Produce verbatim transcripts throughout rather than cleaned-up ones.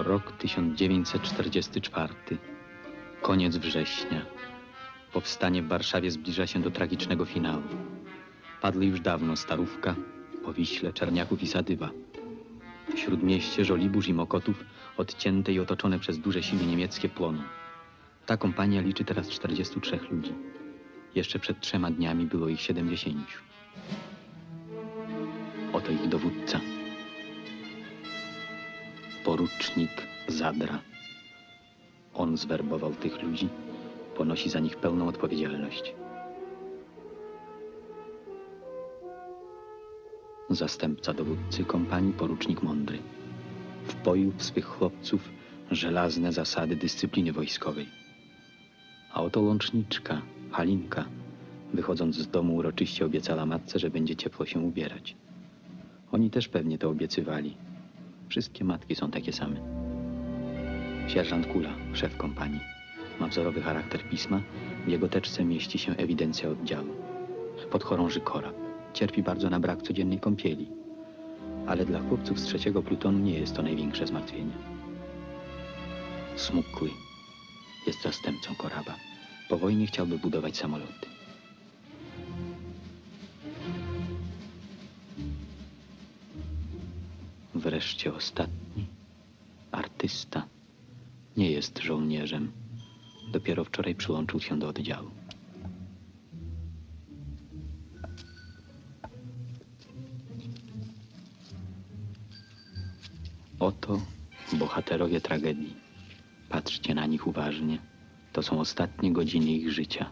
Rok tysiąc dziewięćset czterdziesty czwarty. Koniec września. Powstanie w Warszawie zbliża się do tragicznego finału. Padły już dawno Starówka, Powiśle, Czerniaków i Sadywa. W śródmieście Żoliborz i Mokotów, odcięte i otoczone przez duże siły niemieckie, płoną. Ta kompania liczy teraz czterdziestu trzech ludzi. Jeszcze przed trzema dniami było ich siedemdziesięciu. Oto ich dowódca. Porucznik Zadra. On zwerbował tych ludzi, ponosi za nich pełną odpowiedzialność. Zastępca dowódcy kompanii, porucznik Mądry. Wpoił w swych chłopców żelazne zasady dyscypliny wojskowej. A oto łączniczka, Halinka, wychodząc z domu uroczyście obiecała matce, że będzie ciepło się ubierać. Oni też pewnie to obiecywali. Wszystkie matki są takie same. Sierżant Kula, szef kompanii. Ma wzorowy charakter pisma. W jego teczce mieści się ewidencja oddziału. Podchorąży Korab. Cierpi bardzo na brak codziennej kąpieli. Ale dla chłopców z trzeciego plutonu nie jest to największe zmartwienie. Smukły jest zastępcą Koraba. Po wojnie chciałby budować samoloty. Wreszcie ostatni, artysta, nie jest żołnierzem. Dopiero wczoraj przyłączył się do oddziału. Oto bohaterowie tragedii. Patrzcie na nich uważnie. To są ostatnie godziny ich życia.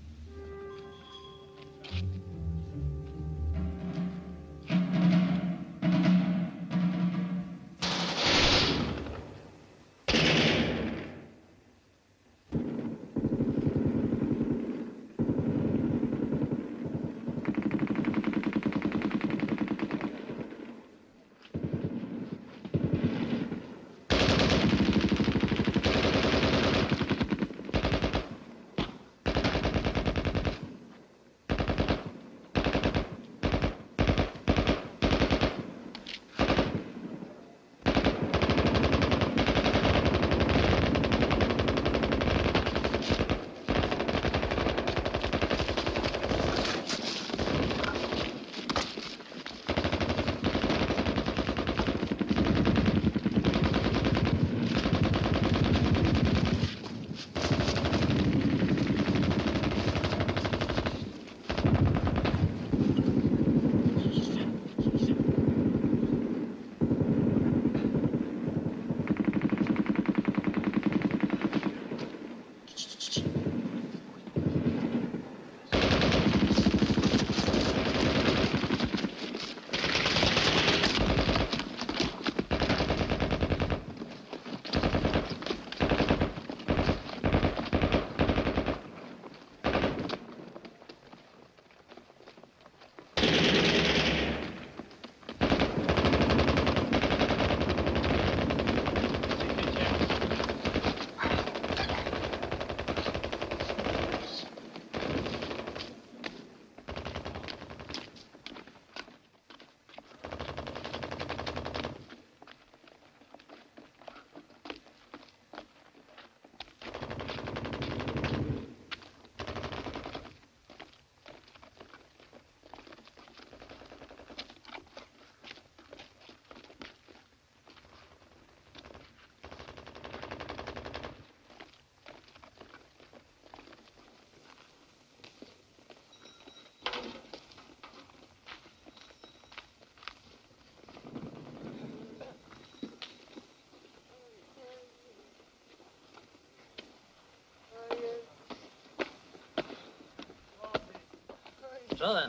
Czołem.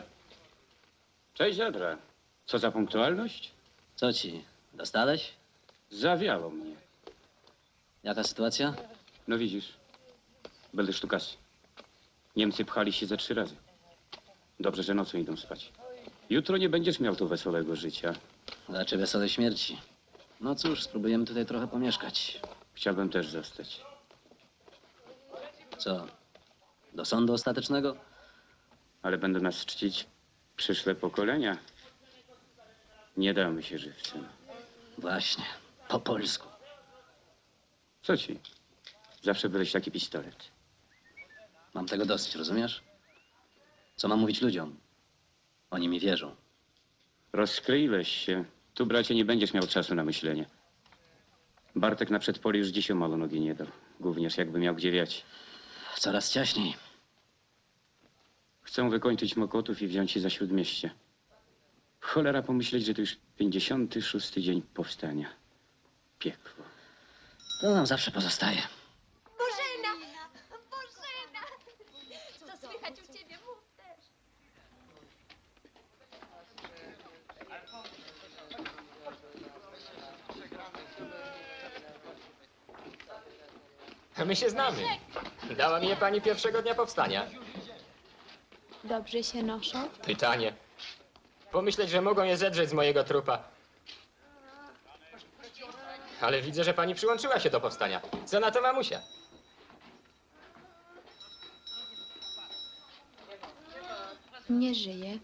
Cześć, Zadra. Co za punktualność? Co ci, dostałeś? Zawiało mnie. Jaka sytuacja? No widzisz, będę sztukas. Niemcy pchali się ze trzy razy. Dobrze, że nocą idą spać. Jutro nie będziesz miał tu wesołego życia. Raczej wesołej śmierci. No cóż, spróbujemy tutaj trochę pomieszkać. Chciałbym też zostać. Co? Do sądu ostatecznego? Ale będą nas czcić przyszłe pokolenia. Nie damy się żywcem. Właśnie, po polsku. Co ci? Zawsze byłeś taki pistolet. Mam tego dosyć, rozumiesz? Co mam mówić ludziom? Oni mi wierzą. Rozkleiłeś się. Tu, bracie, nie będziesz miał czasu na myślenie. Bartek na przedpolu już dziś o mało nogi nie dał. Gówniarz jakby miał gdzie wiać. Coraz ciaśniej. Chcą wykończyć Mokotów i wziąć się za Śródmieście. Cholera pomyśleć, że to już pięćdziesiąty szósty dzień powstania. Piekło. To nam zawsze pozostaje. Bożena! Bożena! Co słychać u ciebie? Mów też. My się znamy. Dała mi je pani pierwszego dnia powstania. Dobrze się noszą? Pytanie. Pomyśleć, że mogą je zedrzeć z mojego trupa. Ale widzę, że pani przyłączyła się do powstania. Co na to mamusia? Nie żyje.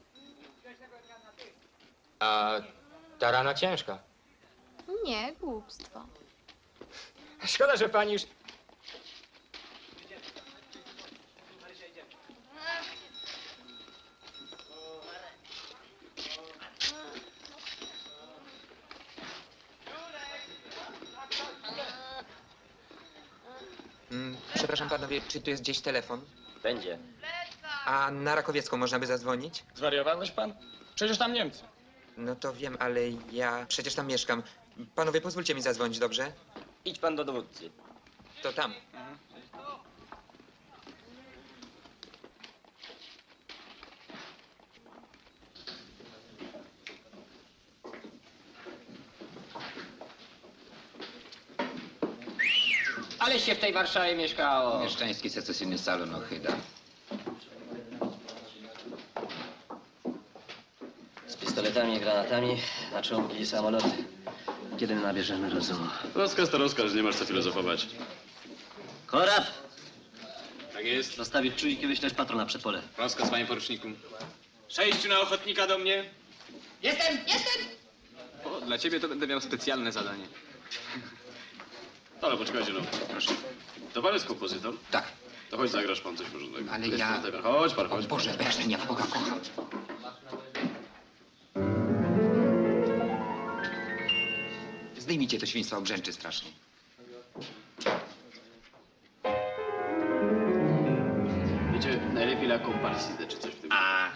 A ta rana ciężka. Nie, głupstwo. Szkoda, że pani już... Mm, Przepraszam panowie, czy tu jest gdzieś telefon? Będzie. A na Rakowiecką można by zadzwonić? Zwariowałeś pan? Przecież tam Niemcy. No to wiem, ale ja przecież tam mieszkam. Panowie, pozwólcie mi zadzwonić, dobrze? Idź pan do dowódcy. To tam. Ale się w tej Warszawie mieszkało. Mieszczański secesyjny salon Ochyda. Z pistoletami i granatami na czołgi i samoloty. Kiedy nabierzemy rozumu? Rozkaz to rozkaz, nie masz co filozofować. Korab! Tak jest. Zostawić czujki, wyślesz patrona przed pole. Rozkaz, panie poruczniku. Sześciu na ochotnika do mnie. Jestem, jestem! O, dla ciebie to będę miał specjalne zadanie. Ale poczekajcie, no. Proszę. To pan jest kompozytor? Tak, To chodź, zagrasz pan coś porządnego. ale Jest ja... pan tego. Chodź pan, O chodź. Boże, weź mnie w Boga kocham. Zdejmijcie to świństwo, brzęczy strasznie. Wiecie, najlepiej la komparsidę czy coś w tym. A.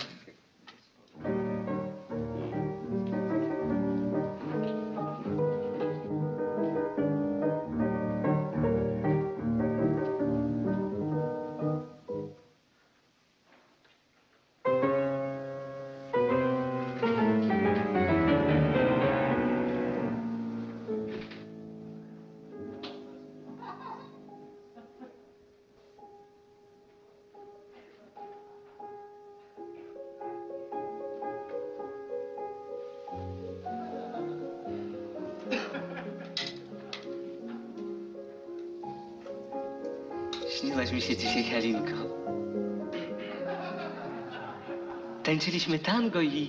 Śniłaś mi się dzisiaj, Halinko. Tańczyliśmy tango i...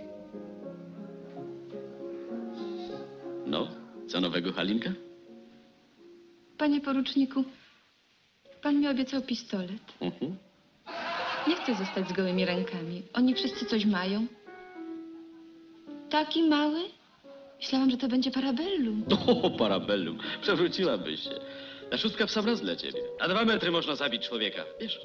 No, co nowego, Halinka? Panie poruczniku, pan mi obiecał pistolet. Mhm. Nie chcę zostać z gołymi rękami. Oni wszyscy coś mają. Taki mały? Myślałam, że to będzie parabellum. O, parabellum. Przewróciłabyś się. Ta szóstka w sam raz dla ciebie. A dwa metry można zabić człowieka, wiesz?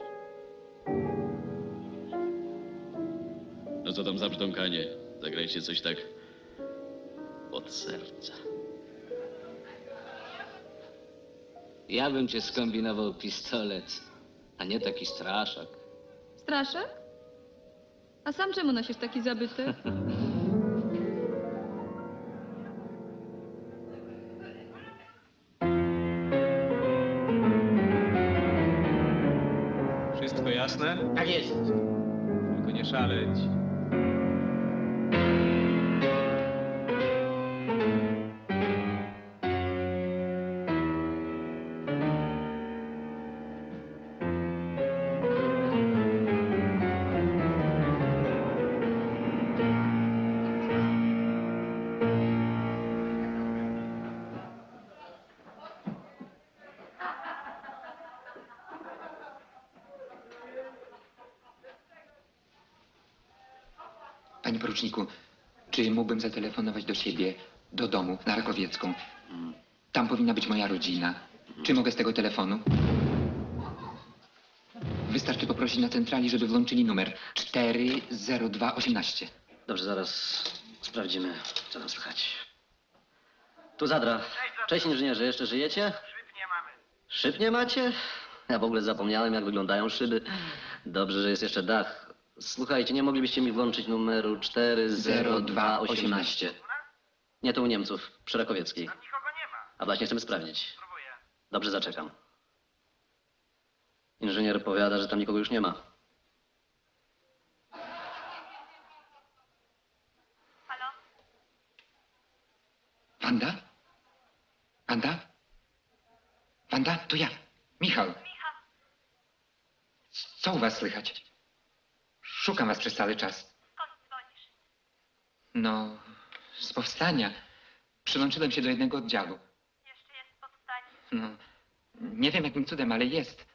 No co tam za brzdąkanie? Zagrajcie coś tak od serca. Ja bym cię skombinował pistolet, a nie taki straszak. Straszak? A sam czemu nosisz taki zabytek? Wszystko jasne? Tak jest. Tylko nie szaleć. Panie poruczniku, czy mógłbym zatelefonować do siebie, do domu, na Rakowiecką? Tam powinna być moja rodzina. Czy mogę z tego telefonu? Wystarczy poprosić na centrali, żeby włączyli numer cztery zero dwa osiemnaście. Dobrze, zaraz sprawdzimy, co tam słychać. Tu Zadra. Cześć inżynierze, jeszcze żyjecie? Szyb nie mamy. Szyb nie macie? Ja w ogóle zapomniałem, jak wyglądają szyby. Dobrze, że jest jeszcze dach. Słuchajcie, nie moglibyście mi włączyć numeru cztery zero dwa osiemnaście? Nie, to u Niemców, przy Rakowieckiej. Tam nikogo nie ma. A właśnie chcemy sprawdzić. Spróbuję. Dobrze, zaczekam. Inżynier powiada, że tam nikogo już nie ma. Halo? Wanda? Wanda? Wanda, to ja. Michał. Michał. Co u was słychać? Szukam was przez cały czas. Skąd dzwonisz? No, z powstania. Przyłączyłem się do jednego oddziału. Jeszcze jest powstanie. No, nie wiem jakim cudem, ale jest.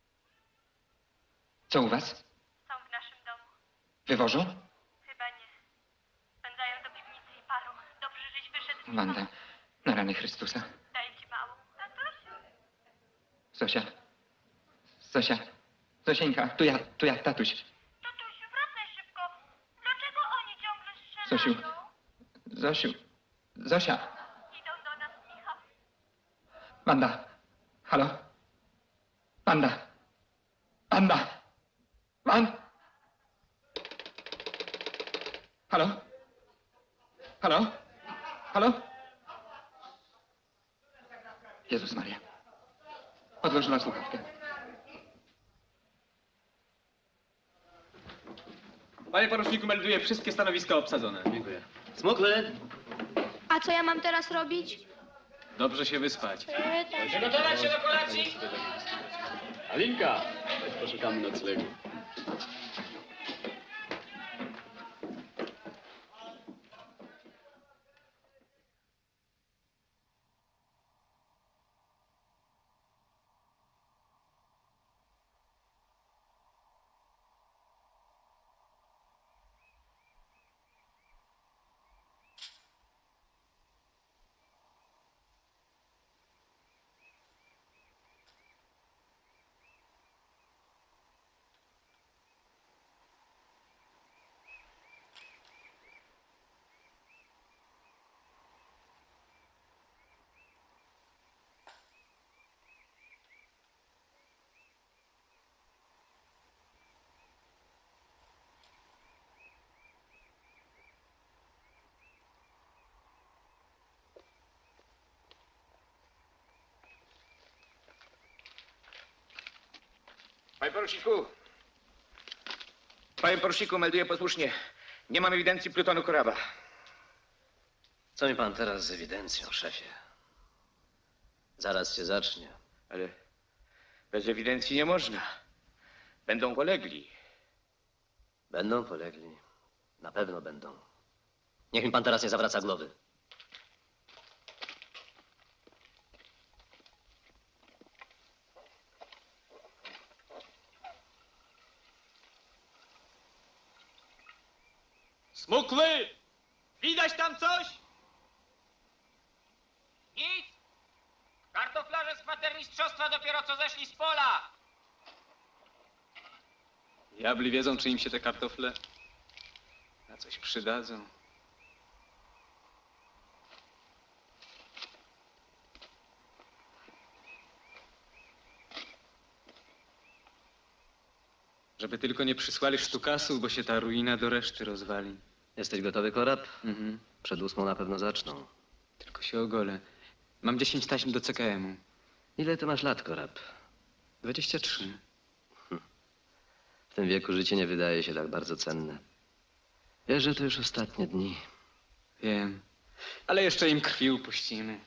Co u was? Są w naszym domu. Wywożą? Chyba nie. Spędzają do piwnicy i palą. Dobrze, żeś wyszedł. Wanda, na rany Chrystusa. Daję ci małą. Tatusiu. Zosia. Zosia. Zosieńka, tu ja, tu ja, tatuś. Tatusiu, wracaj szybko. Dlaczego oni ciągle strzelają? Zosiu. Zosiu. Zosia. Idą do nas, Michał. Wanda. Halo? Wanda. Wanda. Wan. Halo? Halo? Halo? Jezus Maria. Odłożyła słuchawkę. Panie poruczniku, melduję wszystkie stanowiska obsadzone. Dziękuję. Smukły! A co ja mam teraz robić? Dobrze się wyspać. Przygotować się do kolacji! Alinka! Poszukamy noclegu. Panie poruczniku. Panie poruczniku, melduję posłusznie. Nie mam ewidencji plutonu Koraba. Co mi pan teraz z ewidencją, szefie? Zaraz się zacznie. Ale bez ewidencji nie można. Będą polegli. Będą polegli. Na pewno będą. Niech mi pan teraz nie zawraca głowy. Smukły! Widać tam coś? Nic! Kartoflarze z kwatermistrzostwa dopiero co zeszli z pola! Diabli wiedzą, czy im się te kartofle na coś przydadzą. Żeby tylko nie przysłali sztukasów, bo się ta ruina do reszty rozwali. Jesteś gotowy, Korab? Mhm. Przed ósmą na pewno zaczną. Tylko się ogolę. Mam dziesięć taśm do C K M-u. Ile ty masz lat, Korab? dwadzieścia trzy. W tym wieku życie nie wydaje się tak bardzo cenne. Wiesz, że to już ostatnie dni. Wiem. Ale jeszcze im krwi upuścimy.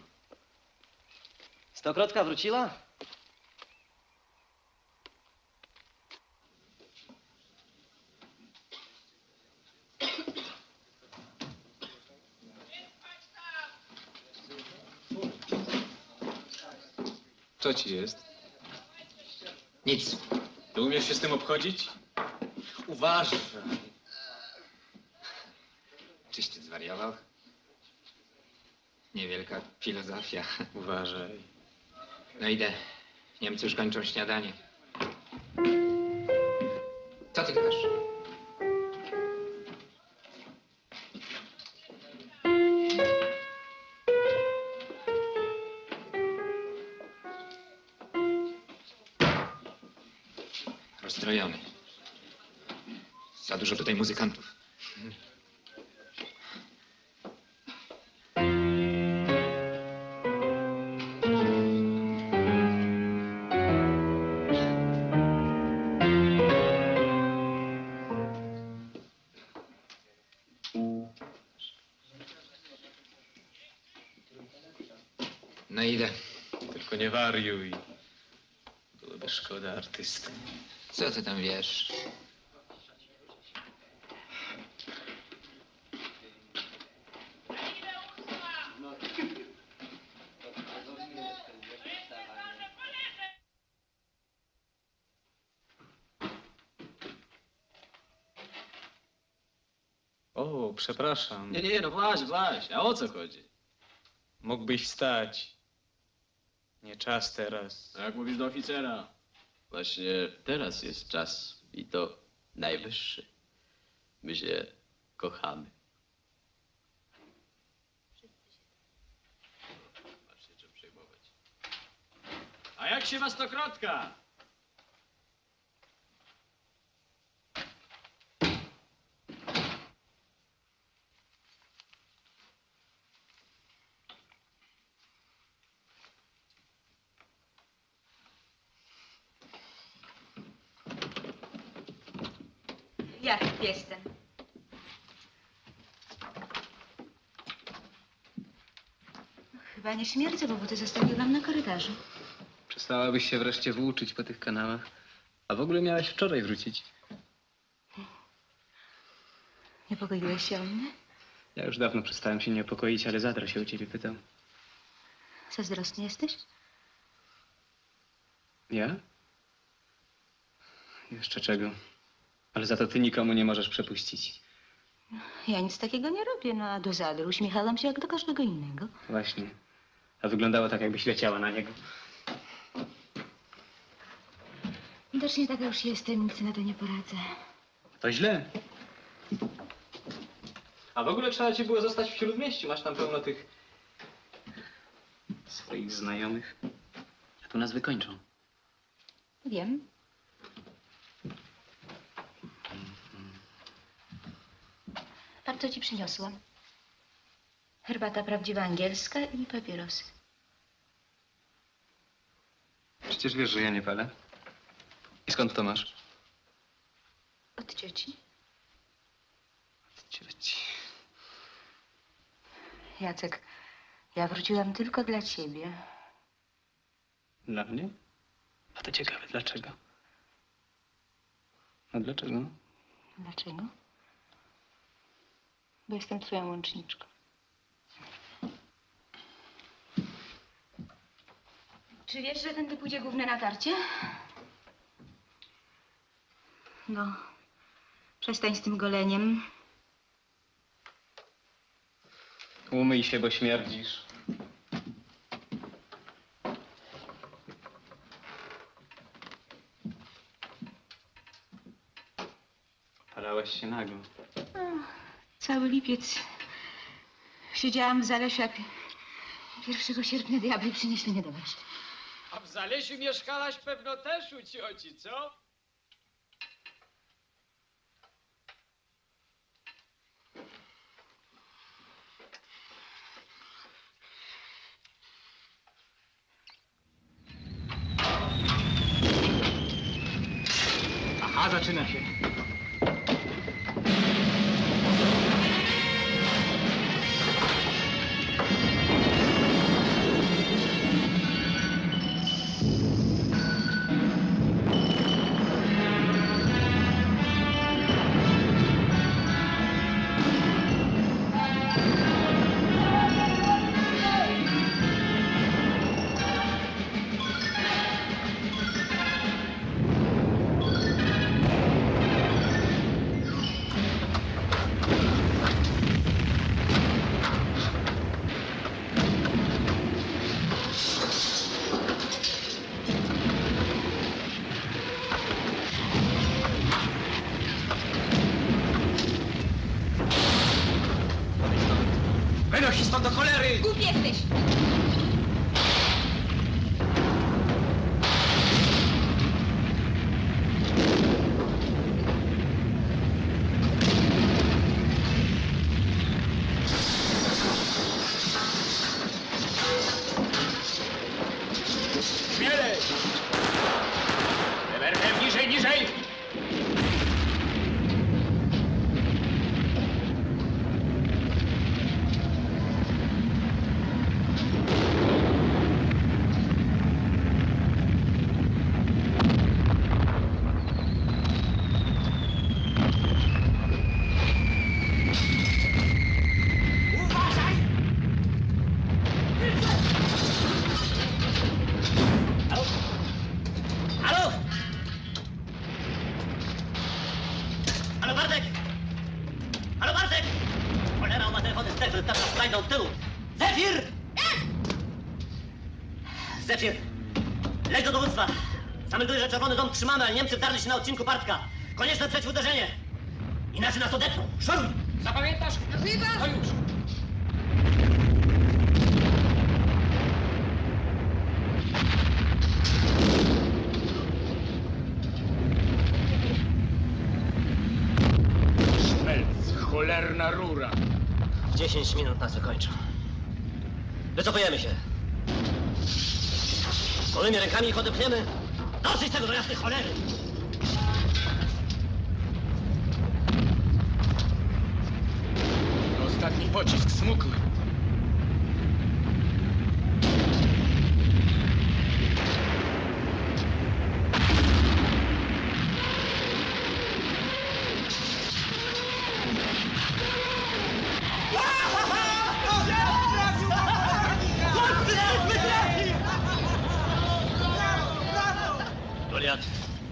Stokrotka wróciła? Co ci jest? Nic. Ty umiesz się z tym obchodzić? Uważaj. Czyś ty zwariował? Niewielka filozofia. Uważaj. No idę. Niemcy już kończą śniadanie. Co ty gadasz? Rozstrojony. Za dużo tutaj muzykantów. No idę. Tylko nie wariuj. Byłoby szkoda artysty. Co ty tam wiesz? O, przepraszam. Nie, nie, no właśnie, właśnie. A o co chodzi? Mógłbyś wstać. Nie czas teraz. Jak mówisz do oficera? Właśnie teraz jest czas i to najwyższy. My się kochamy. Masz się czym przejmować. A jak się ma stokrotka? Ja jestem. Chyba nie śmierdzę, bo buty zostawiłam na korytarzu. Przestałabyś się wreszcie włóczyć po tych kanałach. A w ogóle miałaś wczoraj wrócić. Niepokoiłeś się o mnie? Ja już dawno przestałem się niepokoić, ale Zadra się o ciebie pytał. Zazdrosny jesteś? Ja? Jeszcze czego? Ale za to ty nikomu nie możesz przepuścić. Ja nic takiego nie robię, no a do Zadry uśmiechałam się jak do każdego innego. Właśnie. A wyglądało tak, jakbyś leciała na niego. Widocznie taka już jestem, nic na to nie poradzę. To źle. A w ogóle trzeba ci było zostać w Śródmieściu. Masz tam pełno tych swoich znajomych. A tu nas wykończą. Wiem. Patrz, co ci przyniosłam. Herbata prawdziwa angielska i papierosy. Przecież wiesz, że ja nie palę. I skąd to masz? Od cioci. Od cioci. Jacek, ja wróciłam tylko dla ciebie. Dla mnie? A to ciekawe, dlaczego? A dlaczego? Dlaczego? Bo jestem twoją łączniczką. Czy wiesz, że tędy pójdzie główne natarcie? No, przestań z tym goleniem. Umyj się, bo śmierdzisz. Palałaś się nago. O, cały lipiec siedziałam w Zalesiu, a pi- pierwszego sierpnia diabli przynieśli mnie do warsztatu. A w Zalesiu mieszkałaś pewno też u cioci, co? Aha, zaczyna się. Głupi jesteś! Śmielej! Eberhem, niżej, niżej! Halo? Halo, Bartek! Halo, Bartek! Cholera, on ma telefony z Zefir, tam nas znajdą w tyłu. Zefir! Zefir, leć do dowództwa. Zamelduję, że Czerwony Dom trzymamy, ale Niemcy wdarli się na odcinku Bartka. Konieczne przeciwuderzenie. Inaczej nas odetną. Szoruj! Zapamiętasz? Chyba! No już. Szmelc, cholerna rura. Dziesięć minut nas wykończą. Wycofujemy się. Gołymi rękami ich odepchniemy. Dosyć tego do jasnej cholery. Ostatni pocisk smukły. Goliat.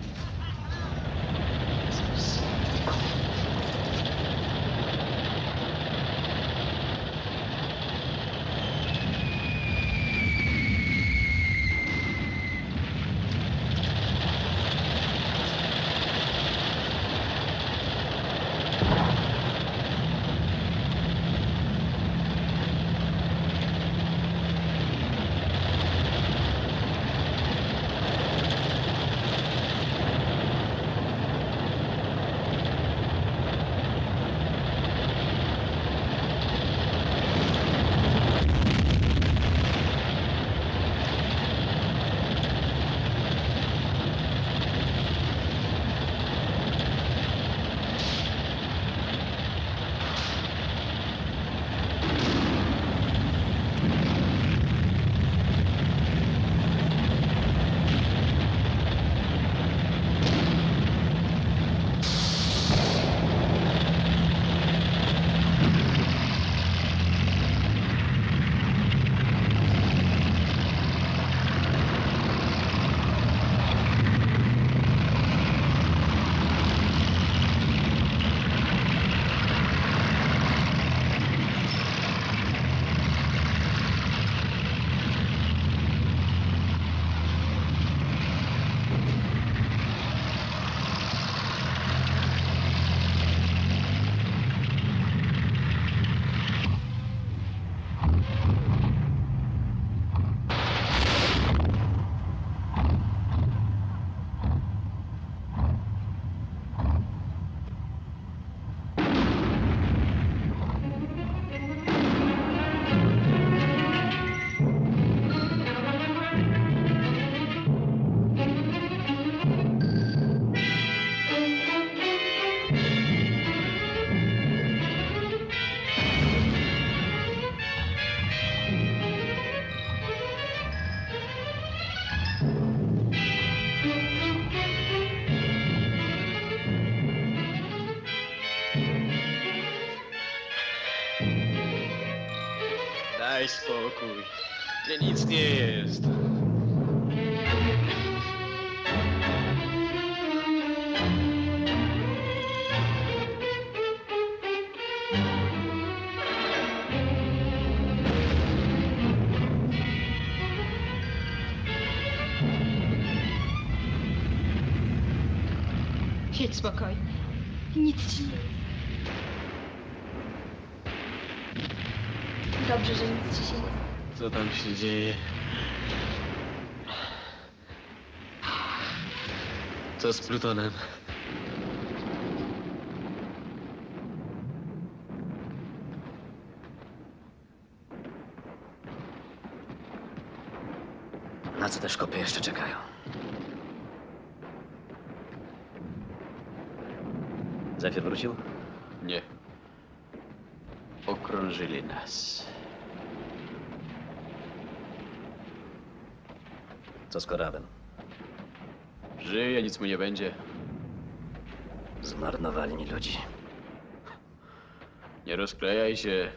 Daj spokój. Mnie nic nie jest. Siedź spokojnie. Nic ci nie jest. Dobrze, że nic ci się nie... Co tam się dzieje? Co z Plutonem? Na co te szkopy jeszcze czekają? Zefir wrócił? Nie. Okrążyli nas. Co z korabem? Żyje, nic mu nie będzie. Zmarnowali mi ludzi. Nie rozklejaj się.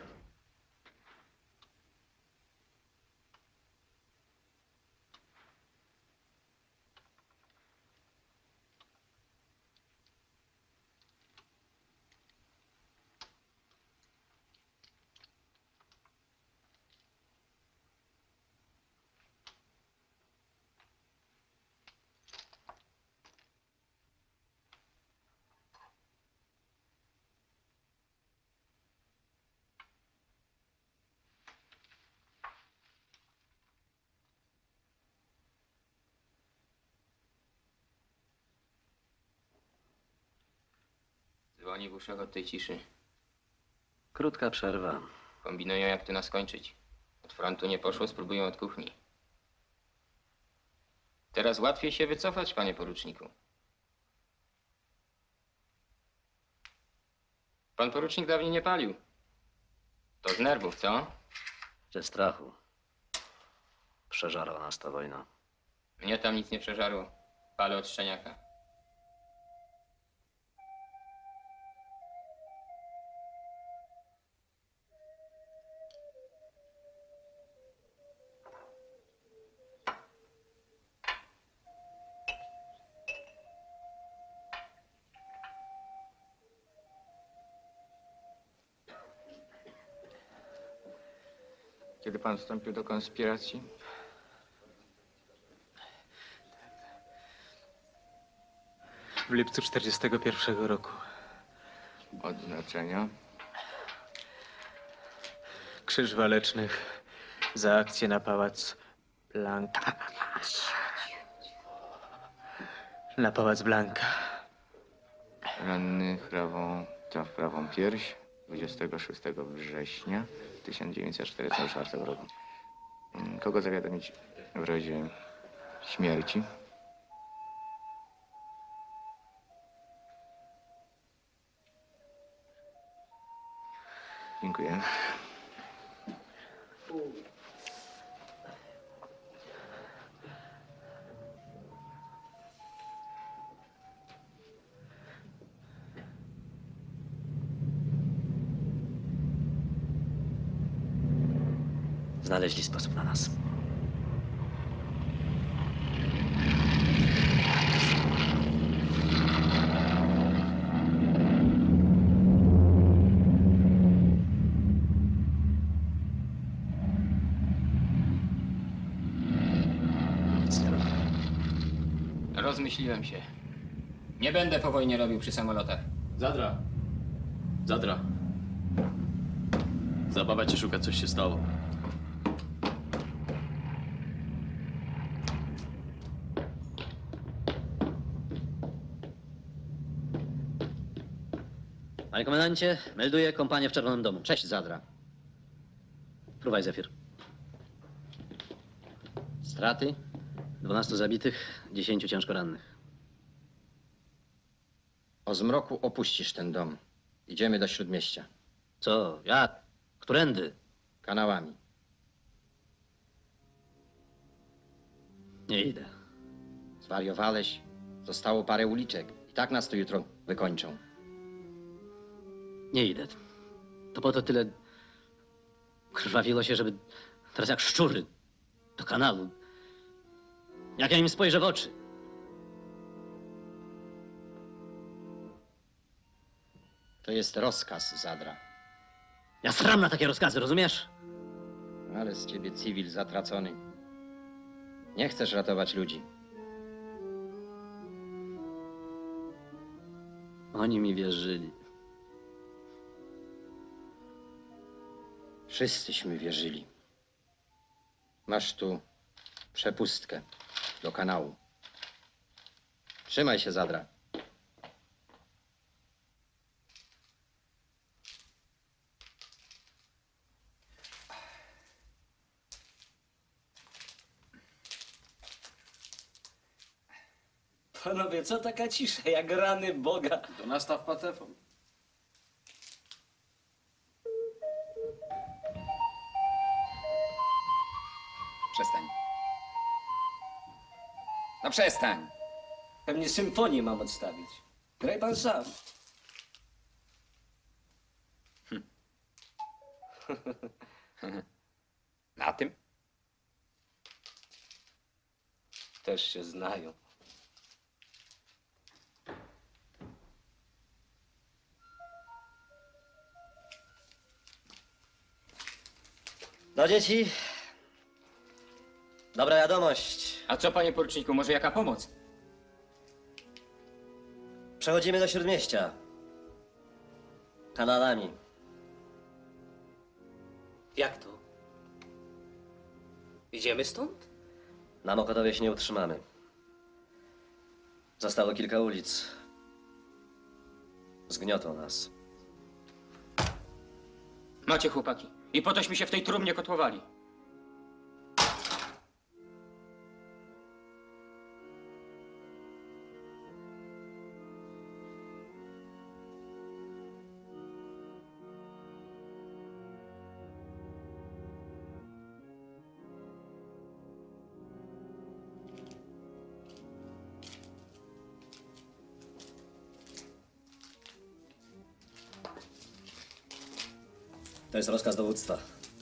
Dzwoni w uszach od tej ciszy. Krótka przerwa. Kombinują, jak to nas skończyć. Od frontu nie poszło, spróbują od kuchni. Teraz łatwiej się wycofać, panie poruczniku. Pan porucznik dawniej nie palił. To z nerwów, co? Ze strachu. Przeżarła nas ta wojna. Mnie tam nic nie przeżarło. Palę od szczeniaka. Kiedy pan wstąpił do konspiracji? W lipcu czterdziestego pierwszego roku. Odznaczenia? Krzyż Walecznych za akcję na pałac Blanka. Na pałac Blanka. Ranny chrawą, to w prawą pierś dwudziestego szóstego września tysiąc dziewięćset czterdziestego czwartego roku. Kogo zawiadomić w razie śmierci? Dziękuję. Znaleźli sposób na nas. Rozmyśliłem się. Nie będę po wojnie robił przy samolotach. Zadra. Zadra. Zabawa cię szuka, coś się stało. Panie komendancie, melduję kompanię w Czerwonym Domu. Cześć, Zadra. Fruwaj, Zefir. Straty? Dwunastu zabitych, dziesięciu ciężko rannych. O zmroku opuścisz ten dom. Idziemy do Śródmieścia. Co? Jak? Którędy? Kanałami. Nie idę. Zwariowałeś? Zostało parę uliczek. I tak nas tu jutro wykończą. Nie idę. To po to tyle krwawiło się, żeby teraz jak szczury do kanału. Jak ja im spojrzę w oczy. To jest rozkaz, Zadra. Ja sram na takie rozkazy, rozumiesz? Ale z ciebie cywil zatracony. Nie chcesz ratować ludzi. Oni mi wierzyli. Wszyscyśmy wierzyli. Masz tu przepustkę do kanału. Trzymaj się, Zadra. Panowie, co taka cisza, jak rany Boga? To nastaw patefon. Przestań. No przestań. Pewnie symfonię mam odstawić. Graj pan sam. Na tym? Też się znają. No dzieci, dobra wiadomość. A co, panie poruczniku, może jaka pomoc? Przechodzimy do Śródmieścia. Kanałami. Jak to? Idziemy stąd? Na Mokotowie się nie utrzymamy. Zostało kilka ulic. Zgniotą nas. Macie, chłopaki. I po tośmy się w tej trumnie kotłowali. To jest rozkaz dowództwa.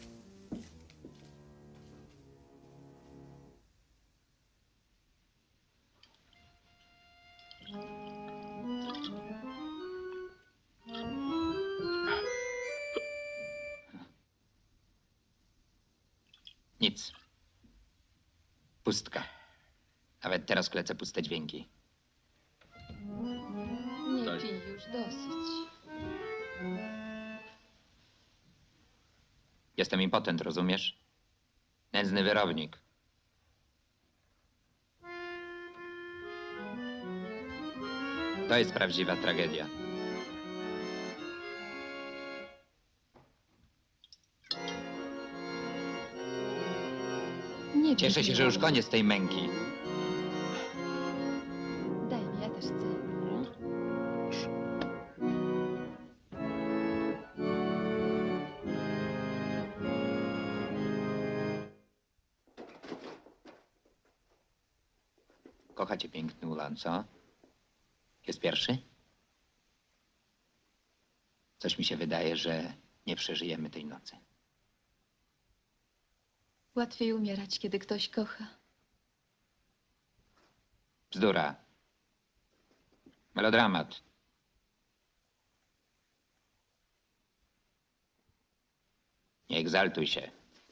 Nic. Pustka. Nawet teraz klecę puste dźwięki. Nie pij już, dosyć. Jestem impotent, rozumiesz? Nędzny wyrobnik. To jest prawdziwa tragedia. Nie Cieszę się, że już koniec tej męki. Daj mi, ja też chcę. Kochacie piękny Ulan, co? Jest pierwszy? Coś mi się wydaje, że nie przeżyjemy tej nocy. Łatwiej umierać, kiedy ktoś kocha. Bzdura. Melodramat. Nie egzaltuj się.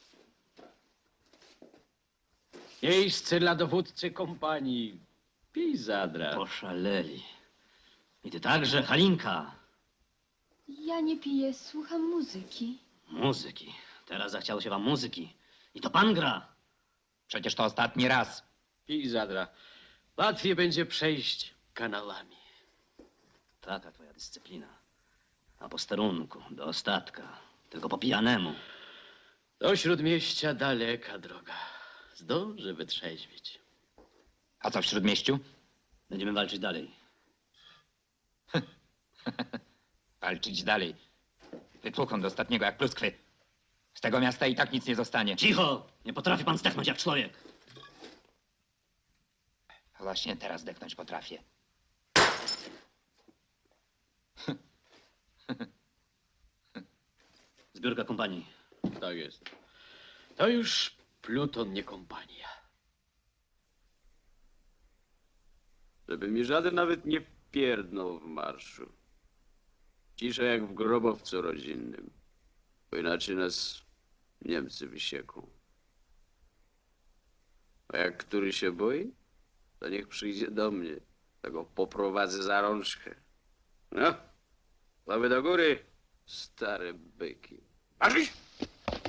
Miejsce dla dowódcy kompanii. Pij, Zadra. Poszaleli. I ty także, Halinka. Ja nie piję, słucham muzyki. Muzyki. Teraz zachciało się wam muzyki. I to pan gra. Przecież to ostatni raz. Pij, Zadra. Łatwiej będzie przejść kanałami. Taka twoja dyscyplina. Na posterunku, do ostatka. Tylko po pijanemu. Do Śródmieścia daleka droga. Zdążę wytrzeźwieć. A co w Śródmieściu? Będziemy walczyć dalej. Walczyć dalej. Wytłuką do ostatniego jak pluskwy. Z tego miasta i tak nic nie zostanie. Cicho! Nie potrafi pan zdechnąć jak człowiek. Właśnie teraz zdechnąć potrafię. Zbiórka kompanii. Tak jest. To już pluton, nie kompania. Żeby mi żaden nawet nie pierdnął w marszu. Cisza jak w grobowcu rodzinnym. Bo inaczej nas Niemcy wysieką. A jak który się boi, to niech przyjdzie do mnie. Tego poprowadzę za rączkę. No, ławy do góry, stare byki. Marzyć!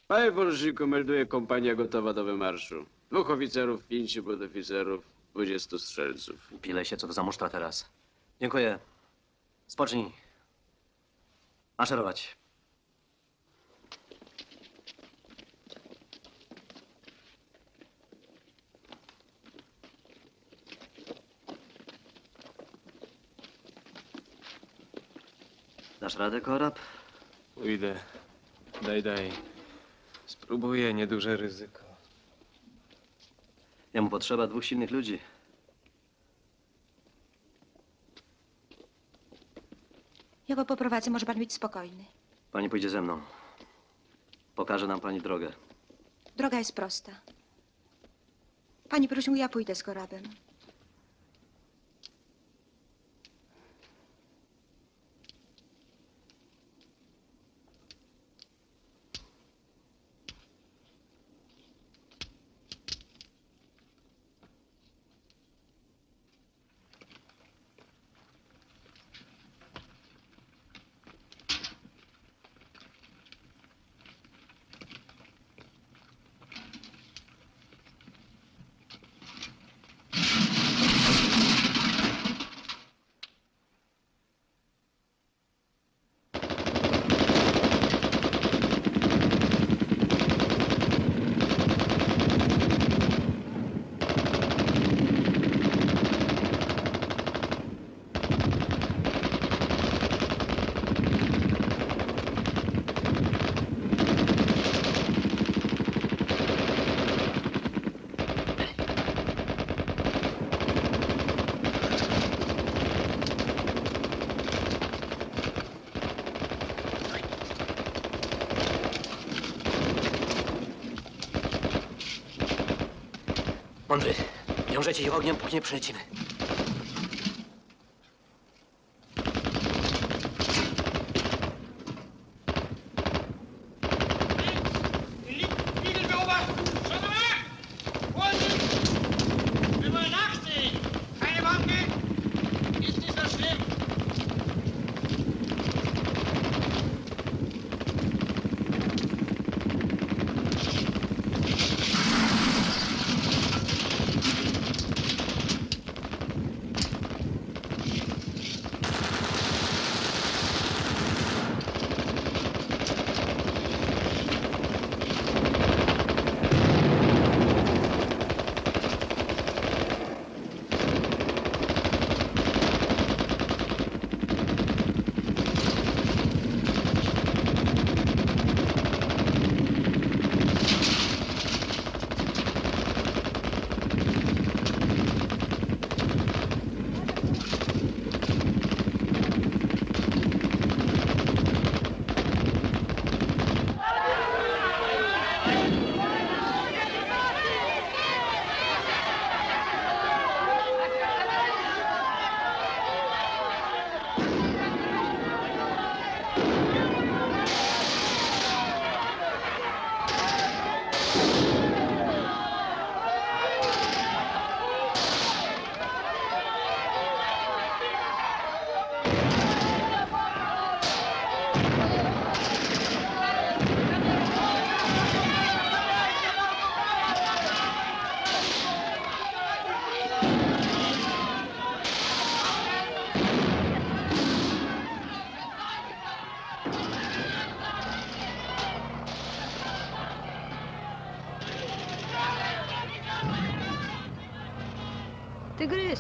Panie poruczniku, melduje kompania gotowa do wymarszu. Dwóch oficerów, pięciu podoficerów, dwudziestu strzelców. Pile się, co to za musztra teraz. Dziękuję. Spocznij. Maszerować. Dasz radę, Korab? Pójdę. Daj, daj. Spróbuję, nieduże ryzyko. Jemu potrzeba dwóch silnych ludzi. Ja go poprowadzę, może pan być spokojny. Pani pójdzie ze mną. Pokaże nam pani drogę. Droga jest prosta. Pani prosił, ja pójdę z Korabem. Mądry, wiążecie ich ogniem, póki nie przylecimy. Igel beobachten! Schon gemacht! Vorsicht! Immer nachsehen! Keine Wampe! Ist nicht so schlimm! Tygrys.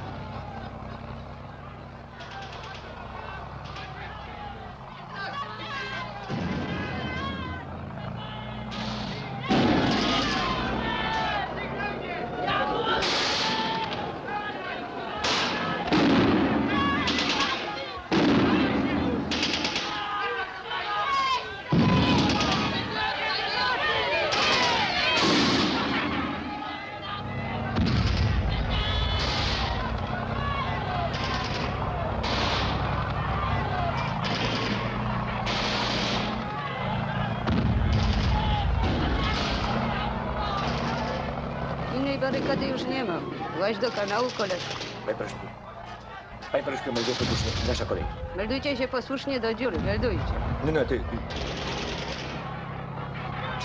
Innej barykady już nie mam. Właź do kanału, koleżko. Panie Proszku. Panie Proszku, melduje posłusznie. Nasza kolej. Meldujcie się posłusznie do dziury, meldujcie. No, no, ty...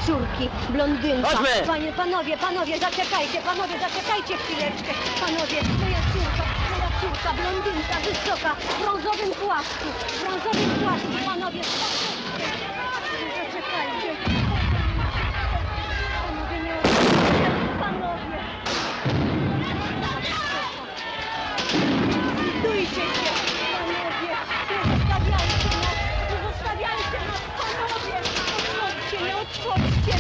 córki, blondynka. Chodźmy! Panie, panowie, panowie, zaczekajcie, panowie, zaczekajcie chwileczkę. Panowie, moja córka, moja córka, blondynka, wysoka, w brązowym płaszczu, w brązowym płaszczu, panowie, zaczekajcie. Panowie, nie odchodźcie, panowie. Zdujcie się, panowie, nie zostawiajcie nas, nie zostawiajcie nas, panowie, odchodźcie, nie odchodźcie.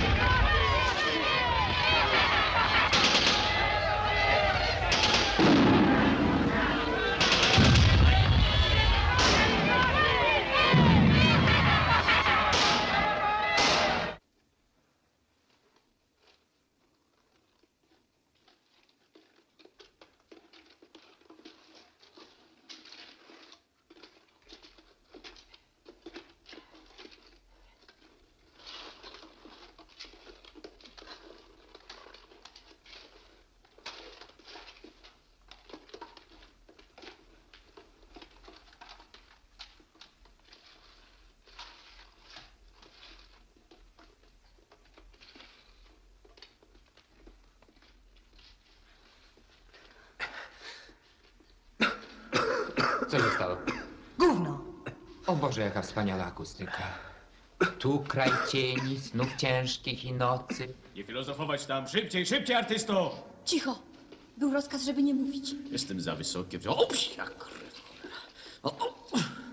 Co się stało? Gówno. O Boże, jaka wspaniała akustyka. Tu kraj cieni, snów ciężkich i nocy. Nie filozofować tam. Szybciej, szybciej, artysto! Cicho. Był rozkaz, żeby nie mówić. Jestem za wysoki. O, psia krew. O, o.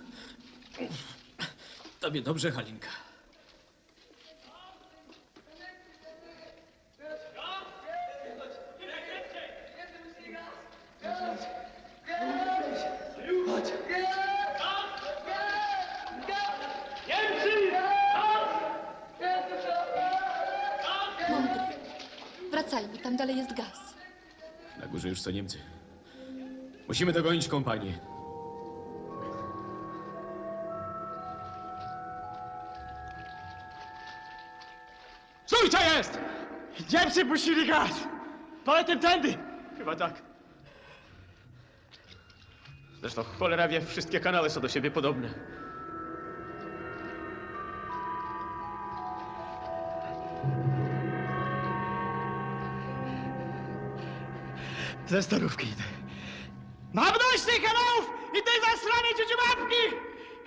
Tobie dobrze, Halinka. Mądry. Wracajmy, tam dalej jest gaz. Na górze już co Niemcy. Musimy dogonić kompanię. Stójcie jest! Niemcy puścili gaz! Poletem tędy! Chyba tak. Zresztą cholera wie, wszystkie kanały są do siebie podobne. Ze starówki idę. Mam dość tych kanałów i tej zasranej ciuciubabki!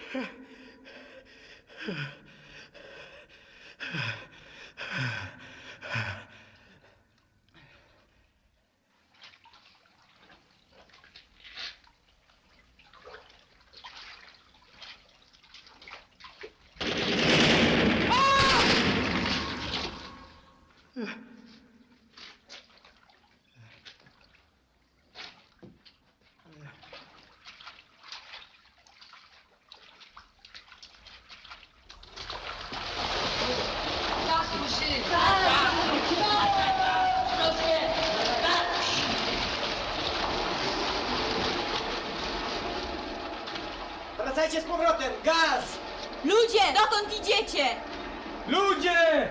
Wracajcie z powrotem! Gaz! Ludzie! Dokąd idziecie? Ludzie!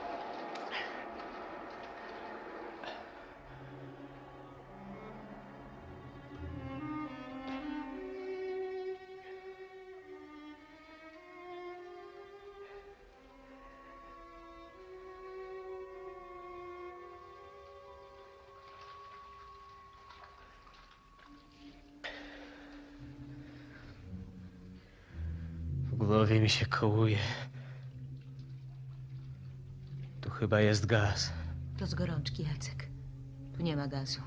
W głowie mi się kołuje. Tu chyba jest gaz. To z gorączki, Jacek. Tu nie ma gazu.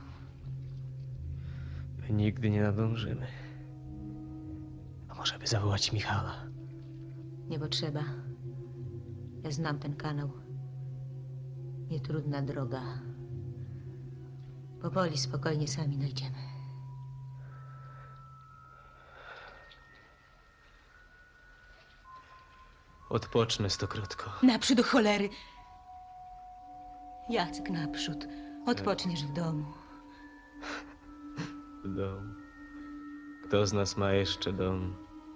My nigdy nie nadążymy. A może by zawołać Michała? Nie potrzeba. Ja znam ten kanał. Nietrudna droga. Powoli, spokojnie sami dojdziemy. Odpocznę stokrotko. Naprzód do cholery. Jacek, naprzód. Odpoczniesz w domu. W domu. Kto z nas ma jeszcze dom?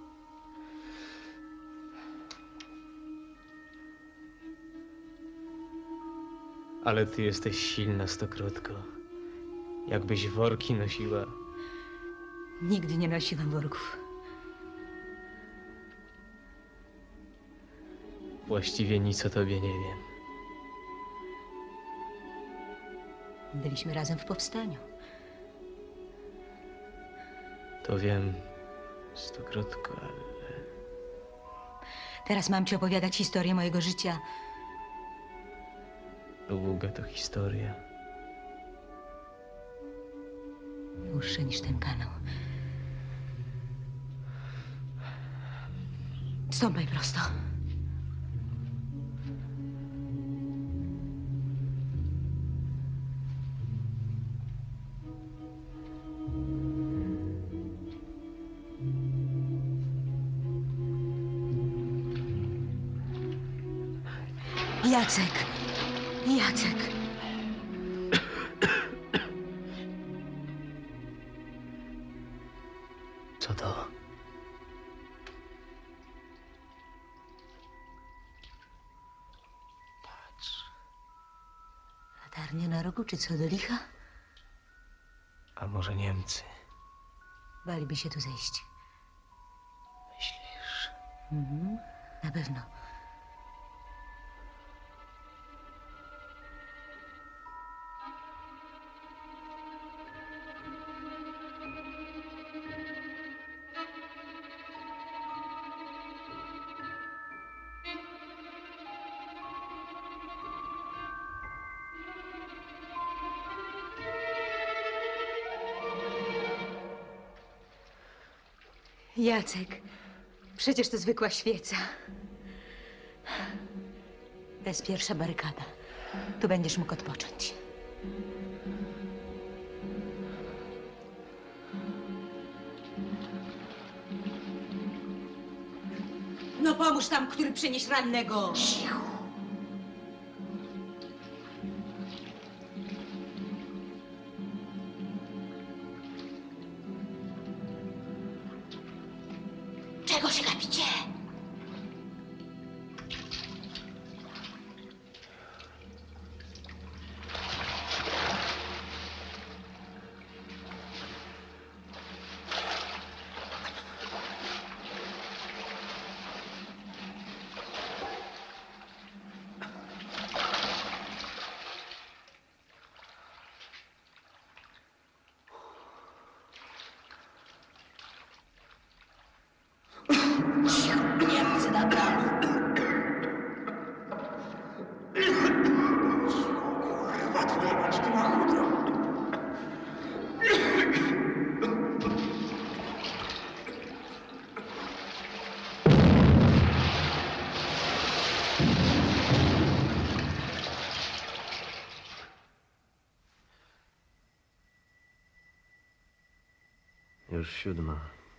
Ale ty jesteś silna, stokrotko. Jakbyś worki nosiła. Nigdy nie nosiłam worków. Właściwie nic o tobie nie wiem. Byliśmy razem w powstaniu. To wiem stokrotko, ale... Teraz mam ci opowiadać historię mojego życia. Długa to historia. Dłuższe niż ten kanał. Stąpaj prosto. Jacek. Jacek. Co to? Patrz. Latarnia na rogu, czy co do licha? A może Niemcy? Baliby się tu zejść. Myślisz? Mhm, na pewno. Jacek, przecież to zwykła świeca. To jest pierwsza barykada. Tu będziesz mógł odpocząć. No pomóż tam, który przynieś rannego. Cicho. Czego się gapicie? Niemcy na prawo. Kurwa, twoja mać, ty ma chudro. Już siódma.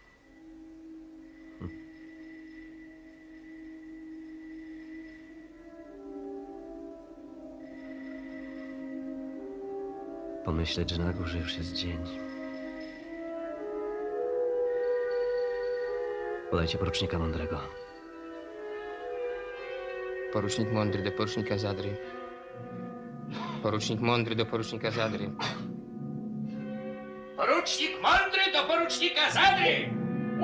Pomyśleć, że na górze już jest dzień. Podajcie porucznika Mądrego. Porucznik Mądry do porucznika Zadry. Porucznik Mądry do porucznika Zadry. Porucznik Mądry do porucznika Zadry!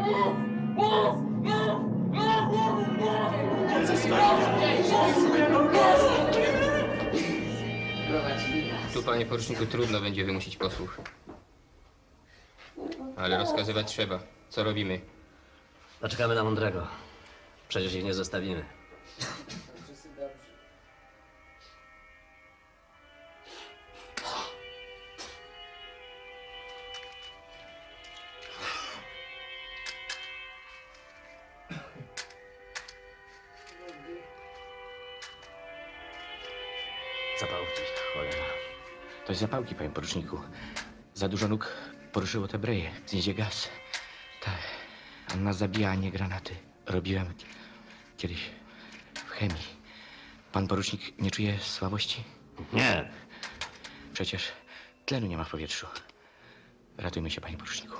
Tu, panie poruczniku, trudno będzie wymusić posłuch. Ale rozkazywać trzeba. Co robimy? Poczekamy na Mądrego. Przecież ich nie zostawimy. Zapałki, cholera. To jest zapałki, panie poruczniku. Za dużo nóg poruszyło te breje. Zniesie gaz. Tak. On nas zabija, a nie granaty. Robiłem kiedyś w chemii. Pan porucznik nie czuje słabości? Nie. Przecież tlenu nie ma w powietrzu. Ratujmy się, panie poruczniku.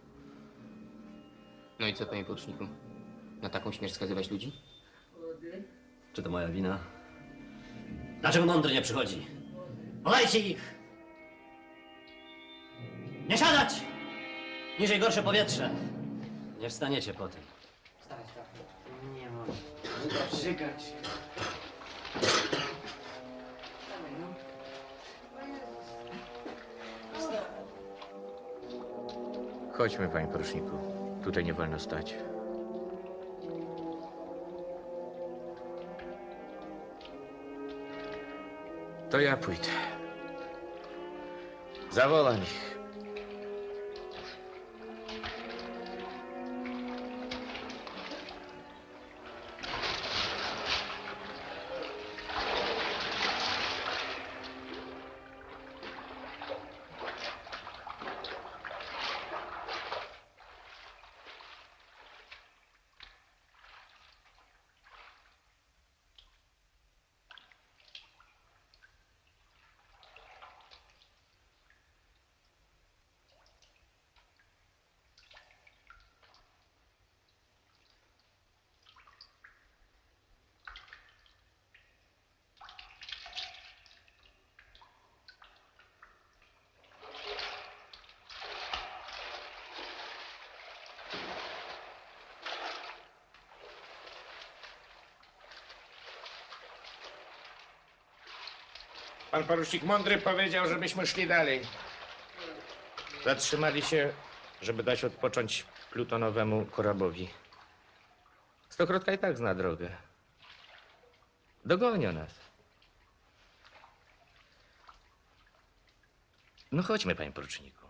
No i co, panie poruczniku? Na taką śmierć skazywać ludzi? Czy to moja wina? Dlaczego Mądry nie przychodzi? Podajcie ich! Nie siadać! Niżej gorsze powietrze. Nie wstaniecie po tym. Nie mam. Żygać. Chodźmy, panie poruczniku. Tutaj nie wolno stać. To ja pójdę. Zawołam ich. Pan porucznik Mądry powiedział, żebyśmy szli dalej. Zatrzymali się, żeby dać odpocząć plutonowemu korabowi. Stokrotka i tak zna drogę. Dogonią nas. No chodźmy, panie poruczniku.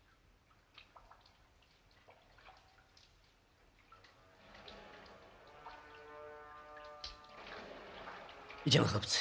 Idziemy, chłopcy.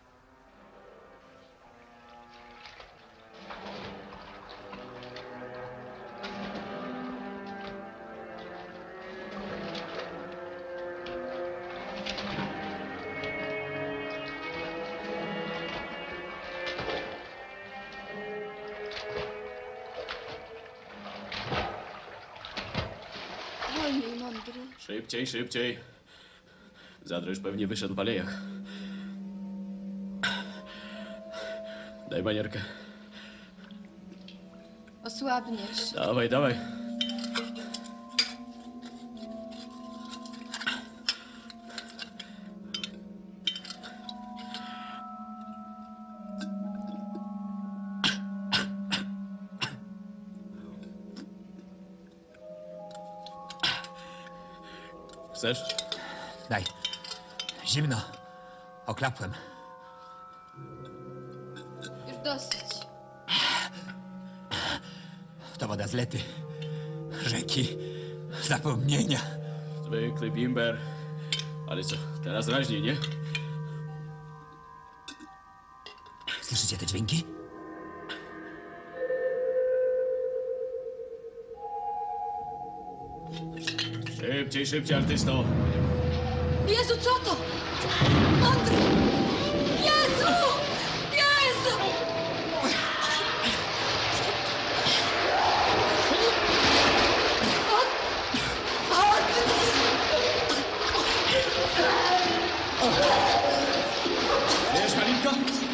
Wolniej, Mądry. Szybciej, szybciej. Zadro już pewnie wyszedł w alejach. Daj manierkę. Osłabniesz. Dawaj, dawaj. Chcesz? Daj. Zimno. Oklapłem. Już dosyć. To woda z Lety. Rzeki. Zapomnienia. Zwykły bimber. Ale co, teraz raźniej, nie? Słyszycie te dźwięki? Szybciej, szybciej, artysto. Jezu, co to? Mądry! Jezu! Jezu! Wiesz, Halinka?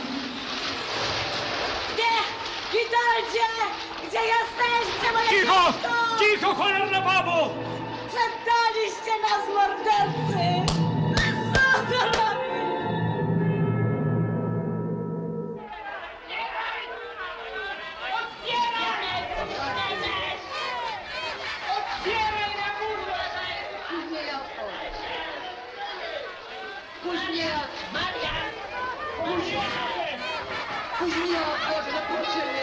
Gdzie? Witoldzie! Gdzie jesteś? Gdzie moje Cicho! dziecko? Cicho, cholerna babo! Przedaliście nas, mordercy! Co to robi? Otwieraj na górę! Później otworzę. Później Marian! Później! Później otworzę, no kurczymy.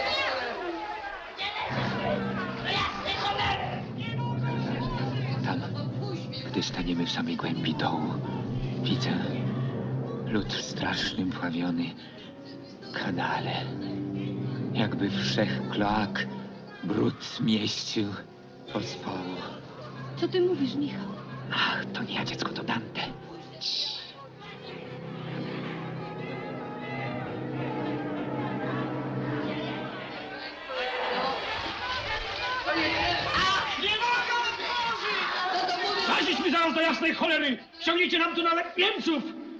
No jasne, cholery! Tam, gdy staniemy w samej głębi dołu, widzę lud w strasznym, pławiony kanale. Jakby wszech kloak brud zmieścił pospołu. Co ty mówisz, Michał? Ach, to nie ja, dziecko, to Dante. Zaś mi zaraz do jasnej cholery! Ściągnijcie nam tu nawet Niemców!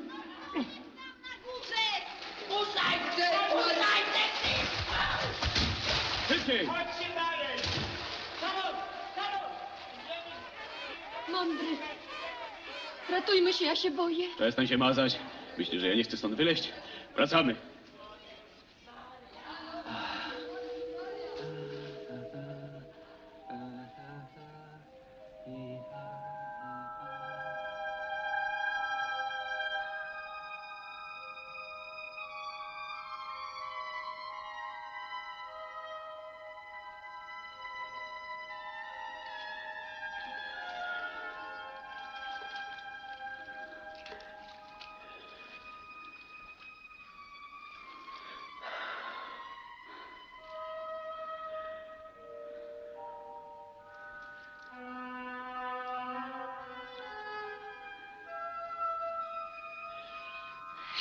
Puszczajcie! Puszczajcie! Szybciej! Chodźcie dalej! Salon! Salon! Mądry. Ratujmy się, ja się boję. Przestań się mazać. Myślisz, że ja nie chcę stąd wyleźć? Wracamy.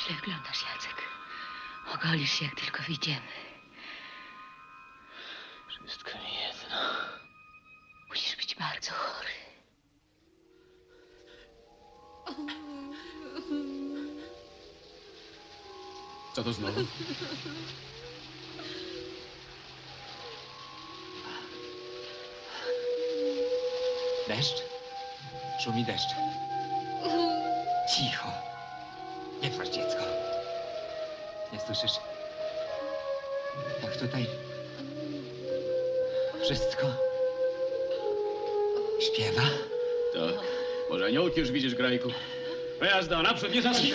Źle wyglądasz, Jacek. Ogolisz się, jak tylko wyjdziemy. Wszystko mi jedno. Musisz być bardzo chory. Co to znowu? Deszcz? Szumi deszcz. Cicho. Nie płacz, dziecko. Nie słyszysz? Jak tutaj wszystko śpiewa? Tak. Może aniołki już widzisz, Grajku? No jazda, naprzód, nie zasnij!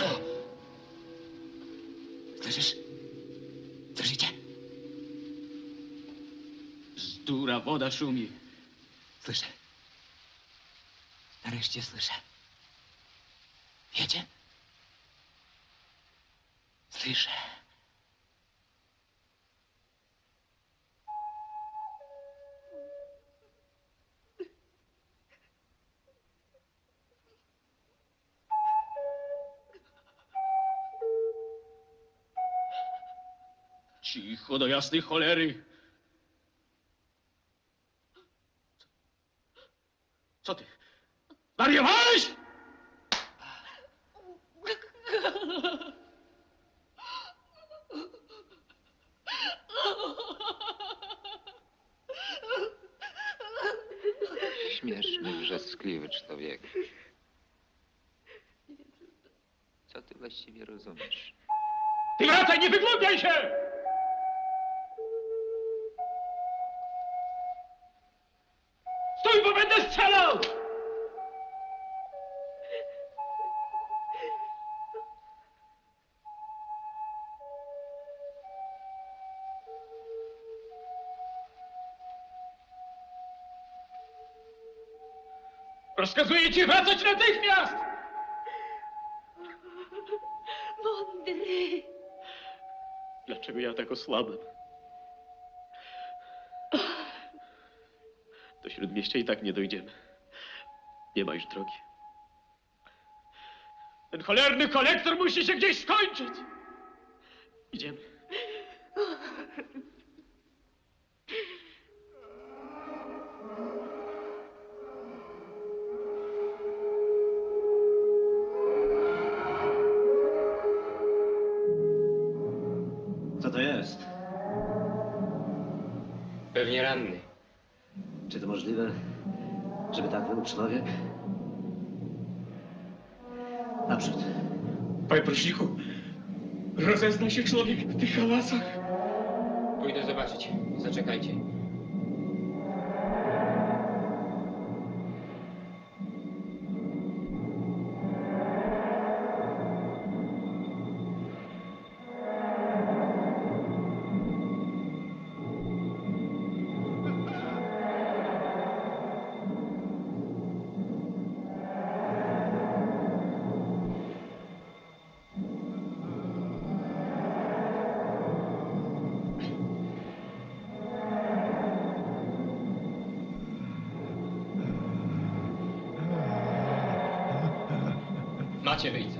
Słyszysz? Coś idzie? Zdura, woda szumi. Słyszę. Nareszcie słyszę. Wiecie? Słyszę. Cicho, do jasnej cholery. Co ty? Wariowałeś? Śmieszny, wrzaskliwy człowiek. Co ty właściwie rozumiesz? Ty wracaj, nie wyglądaj się! Stój, bo będę strzelał! Rozkazuję ci wracać natychmiast! Mądry. Dlaczego ja tak osłabłem? Do śródmieścia i tak nie dojdziemy. Nie ma już drogi. Ten cholerny kolektor musi się gdzieś skończyć. Idziemy. Co to jest? Pewnie ranny. Czy to możliwe, żeby tak był człowiek? Naprzód. Panie poruczniku, rozezna się człowiek w tych hałasach. Pójdę zobaczyć. Zaczekajcie. Macie wyjść.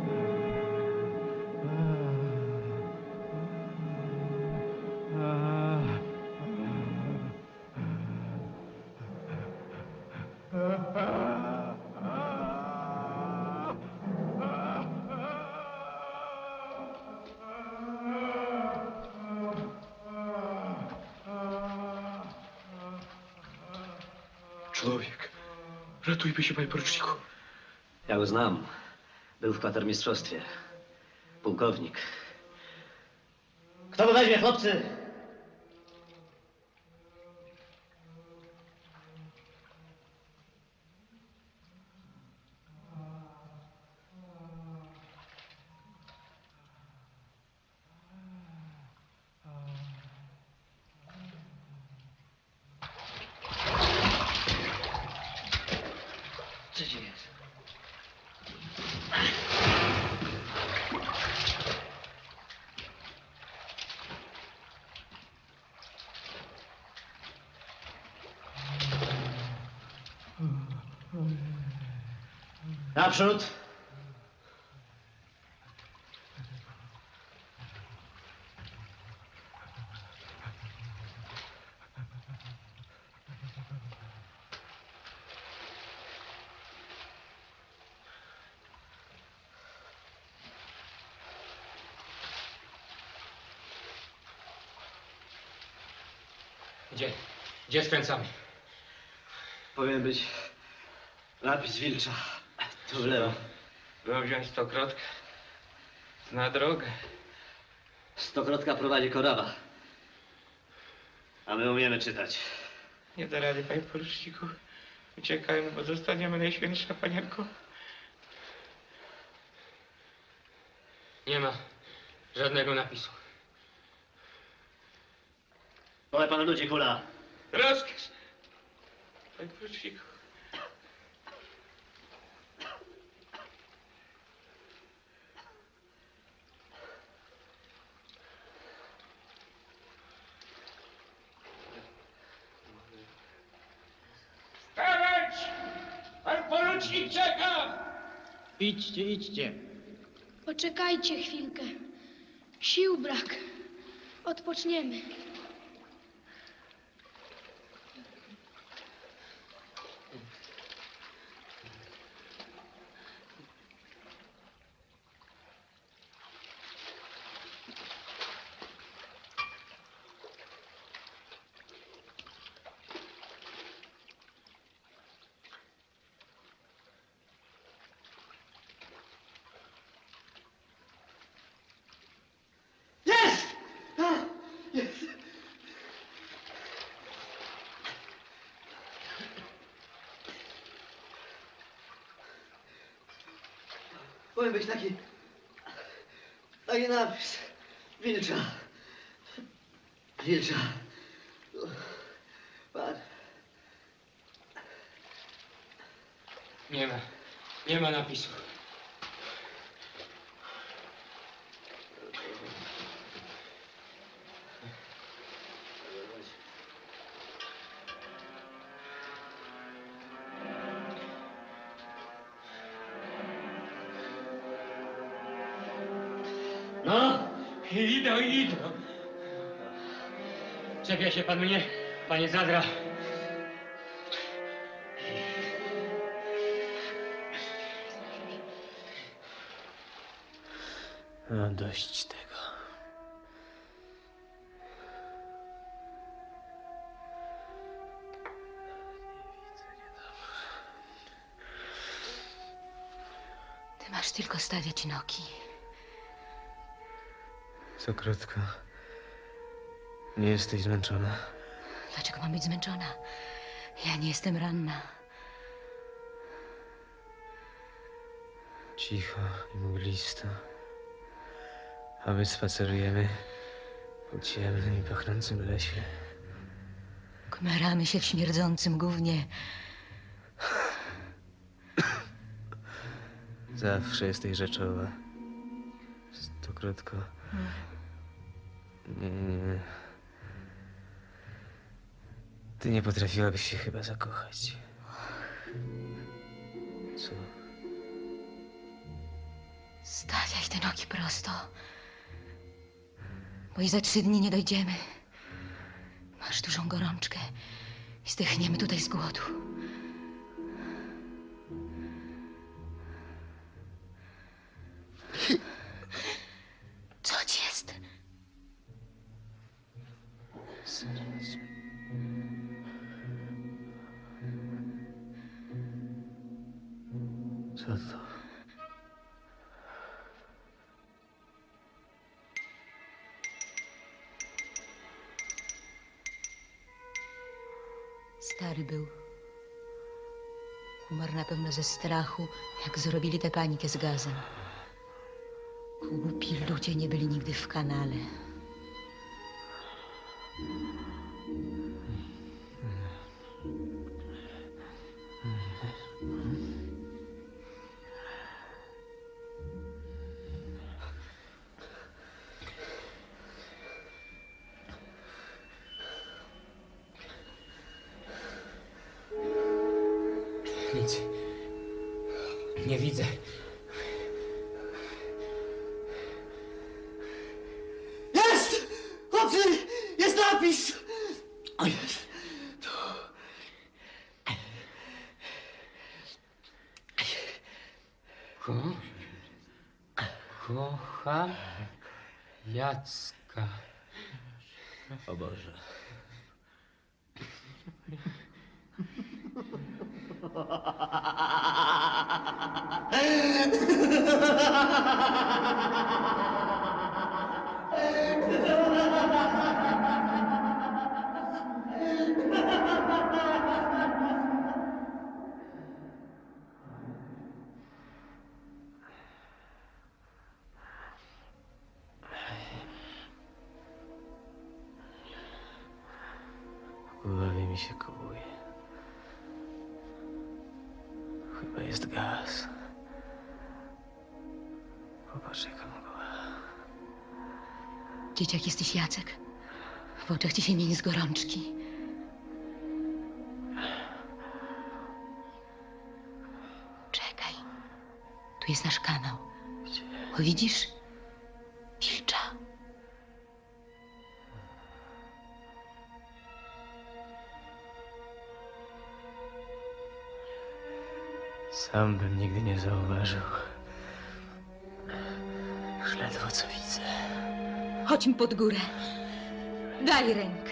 Człowiek. Ratujmy się, panie poruczniku. Ja go znam. Był w kwatermistrzostwie. Pułkownik. Kto go weźmie, chłopcy? Co się jest? Naprzód. Gdzie? Gdzie skręcamy? Powinien być napis Wilcza. Tu w lewo. Było wziąć stokrotkę. Na drogę. Stokrotka prowadzi koraba. A my umiemy czytać. Nie da rady, panie poruczniku. Uciekajmy, bo zostaniemy Najświętsza Panienko. Nie ma żadnego napisu. Wołaj pan ludzi, Kula. Rozkaz! Panie poruczniku. Stawać! Pan porucznik czeka! Idźcie, idźcie. Poczekajcie chwilkę. Sił brak. Odpoczniemy. Jest! A, jest! Powinien być taki... taki napis. Wilcza. Wilcza. Pan. Nie ma. Nie ma napisu. No? Idę, idę. Czepia się pan mnie, panie Zadra. No dość tego. Ty masz tylko stawiać nogi. Co krótko. Nie jesteś zmęczona? Dlaczego mam być zmęczona? Ja nie jestem ranna. Cicho i mglisto. A my spacerujemy po ciemnym i pachnącym lesie. Gmeramy się w śmierdzącym gównie. Zawsze jesteś rzeczowa. Stokrotko. Nie, nie. Ty nie potrafiłabyś się chyba zakochać. Co? Stawiaj te nogi prosto. Bo i za trzy dni nie dojdziemy. Masz dużą gorączkę i zdechniemy tutaj z głodu. Co ci jest? Co to? Stary był. Umarł na pewno ze strachu, jak zrobili tę panikę z gazem. Głupi ludzie nie byli nigdy w kanale. Nic. Nie widzę. Jest! Chłopcy! Jest napis! O jest. Ko... Kocham Jacka. O Boże. W głowie mi się kołuje. Chyba jest gaz. Popatrz, jaka mgła. Dzieciak jesteś Jacek. W oczach ci się mieni z gorączki. Czekaj. Tu jest nasz kanał. O, widzisz? Wilcza. Sam bym nigdy nie zauważył. Już ledwo co widzę. Chodźmy pod górę. Daj rękę.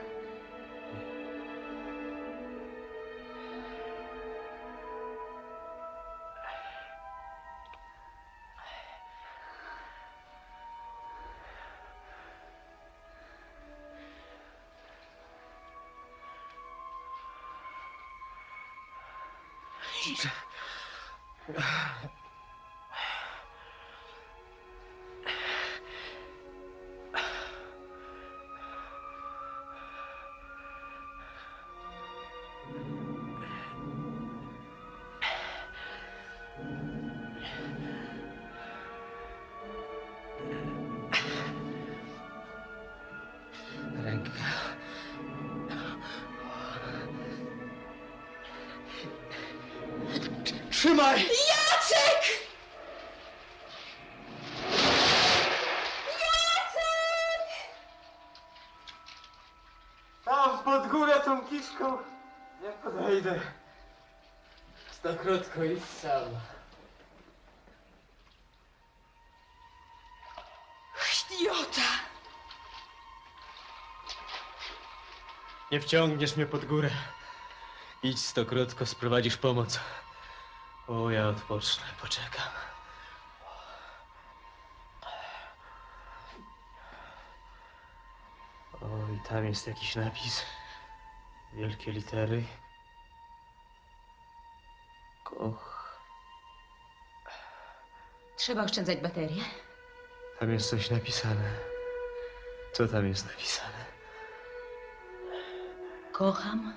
Ręka. Trzymaj! Jacek! Tam pod górę tą kiszką nie podejdę. Stokrotko idź sam. Idiota! Nie wciągniesz mnie pod górę. Idź stokrotko, sprowadzisz pomoc. O, ja odpocznę, poczekam. O, i tam jest jakiś napis. Wielkie litery. Koch. Trzeba oszczędzać baterię. Tam jest coś napisane. Co tam jest napisane? Kocham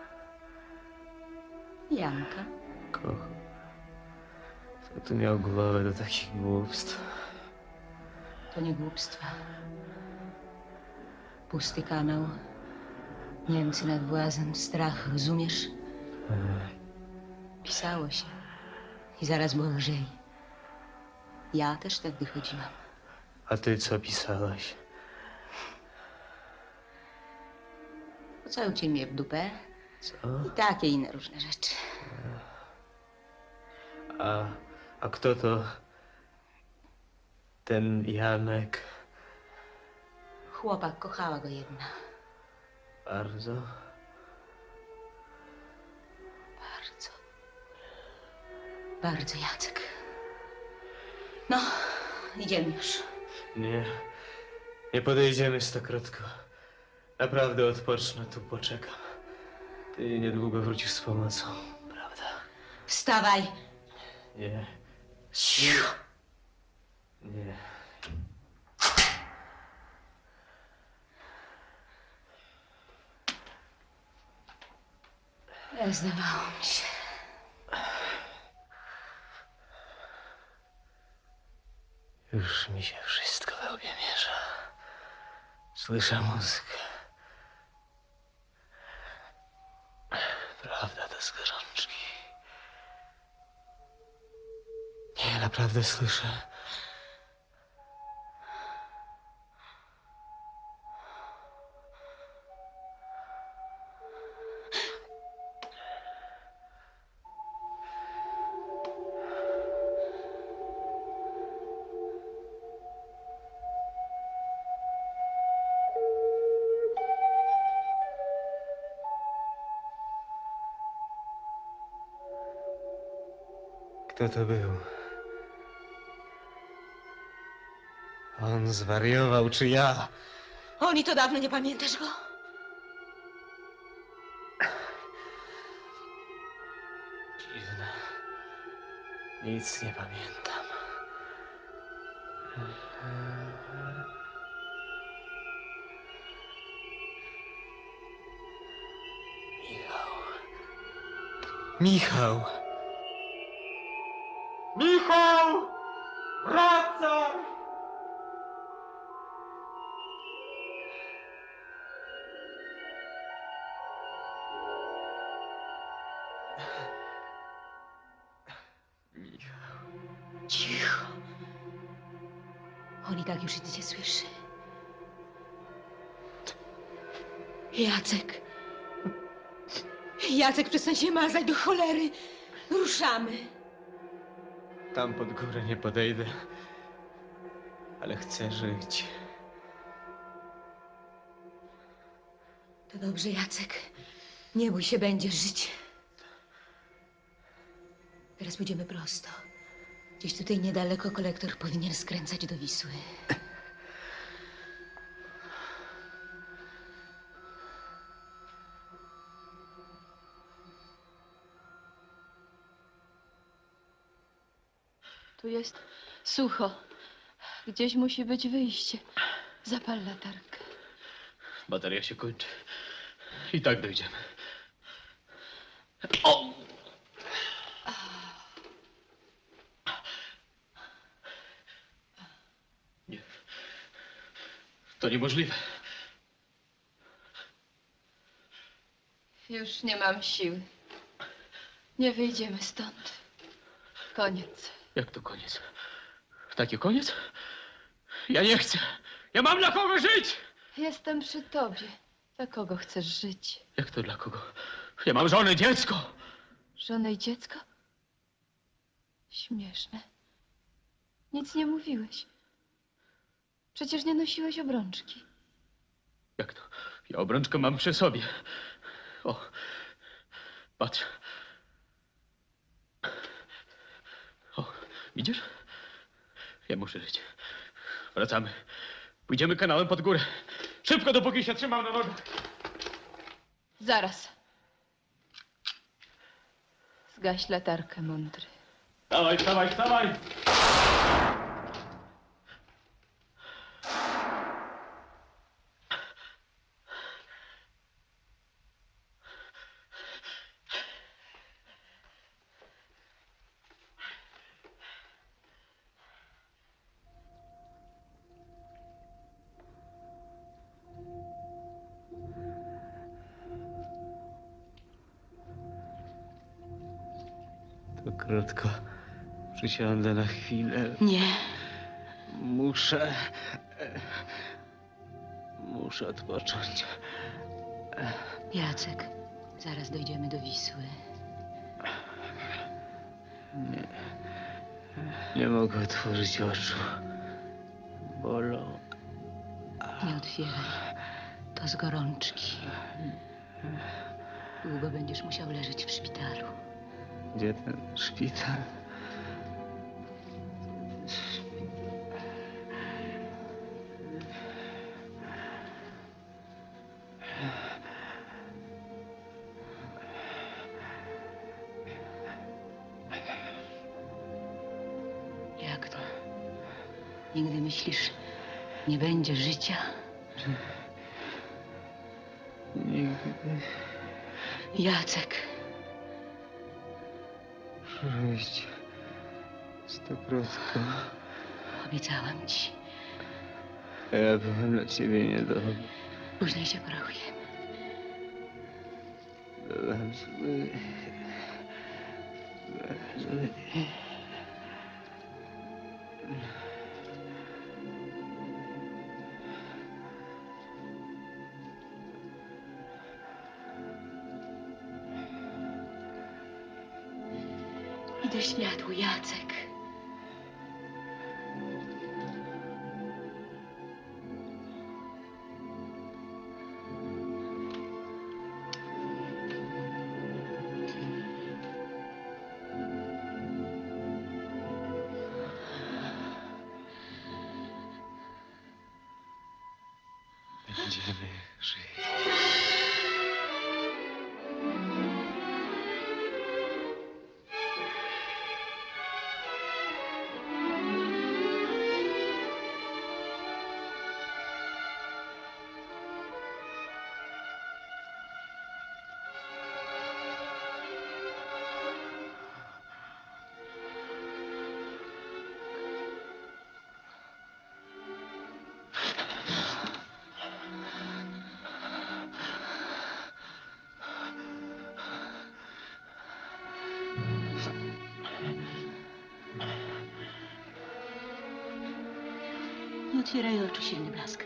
Janka. Koch. Kto tu miał głowę do takich głupstw? To nie głupstwa. Pusty kanał. Niemcy nad włazem. Strach, rozumiesz? Pisało się. I zaraz było lżej. Ja też tak wychodziłam. A ty co pisałaś? Pocałujcie mnie w dupę. Co? I takie inne różne rzeczy. A, a kto to? Ten Janek? Chłopak, kochała go jedna. Bardzo? Bardzo. Bardzo, Jacek. No, idziemy już. Nie. Nie podejdziemy stokrotko. Naprawdę odpocznę, tu poczekam. Ty niedługo wrócisz z pomocą, prawda? Wstawaj. Nie. Ciu. Nie. Ja zdawało mi się. Już mi się wszystko we łbie miesza. Słyszę muzykę. Prawda to z gorączki. Nie, naprawdę słyszę. Kto to był? On zwariował, czy ja? Oni to dawno nie pamiętasz go? Dziwne. Nic nie pamiętam. Michał. Michał! Wracaj! Cicho. On i tak już nic nie słyszy. Jacek. Jacek, przestań się mazać do cholery. Ruszamy. Tam pod górę nie podejdę. Ale chcę żyć. To dobrze, Jacek. Nie bój się, będziesz żyć. Teraz pójdziemy prosto. Gdzieś tutaj niedaleko kolektor powinien skręcać do Wisły. Tu jest sucho. Gdzieś musi być wyjście. Zapal latarkę. Bateria się kończy. I tak dojdziemy. O! Nie. To niemożliwe. Już nie mam siły. Nie wyjdziemy stąd. Koniec. Jak to koniec? Taki koniec? Ja nie chcę. Ja mam dla kogo żyć! Jestem przy tobie. Dla kogo chcesz żyć? Jak to dla kogo? Ja mam żonę, dziecko! Żonę i dziecko? Śmieszne. Nic nie mówiłeś. Przecież nie nosiłeś obrączki. Jak to? Ja obrączkę mam przy sobie. O, patrz. O, widzisz? Ja muszę żyć. Wracamy. Pójdziemy kanałem pod górę. Szybko, dopóki się trzymam na nogach. Zaraz. Zgaś latarkę, mądry. Dawaj, wstawaj, wstawaj! To krótko. Przysiądę na chwilę. Nie. Muszę... Muszę odpocząć. Jacek, zaraz dojdziemy do Wisły. Nie. Nie mogę otworzyć oczu. Bolą. Nie otwieraj. To z gorączki. Długo będziesz musiał leżeć w szpitalu. Gdzie ten szpital? Jak to? Nigdy myślisz, nie będzie życia? Nigdy. Jacek. Przyjść. Stokrotko. Obiecałam ci. A ja byłem dla ciebie niedobry. Później się porachujemy. Byłem zły. Byłem zły. I do światłu, Jacek. Będziemy żyć. Nie otwieraj oczu, silny blask.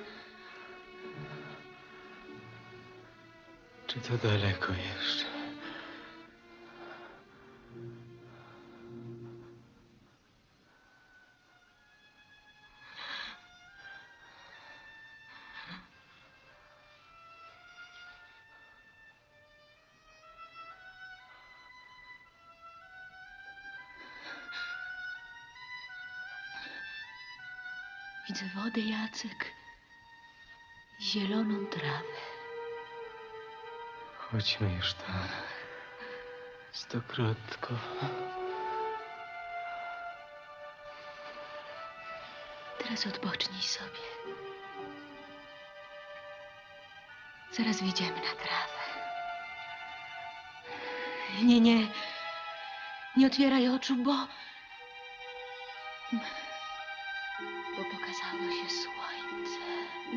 Czy to daleko jeszcze? Widzę wodę, Jacek, i zieloną trawę. Chodźmy już tam. Stokrotko. Teraz odpocznij sobie. Zaraz wyjdziemy na trawę. Nie, nie. Nie otwieraj oczu, bo... Bo pokazało się słońce.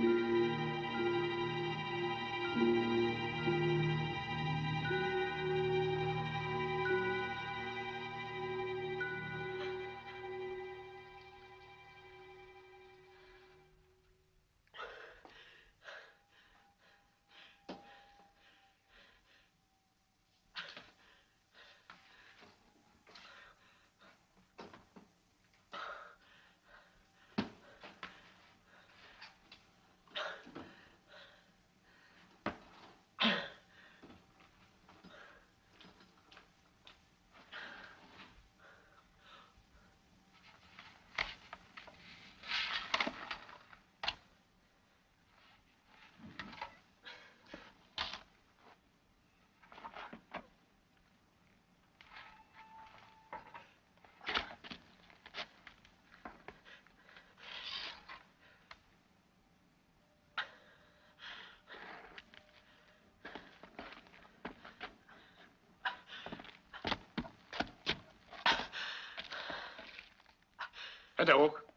Tadeusz.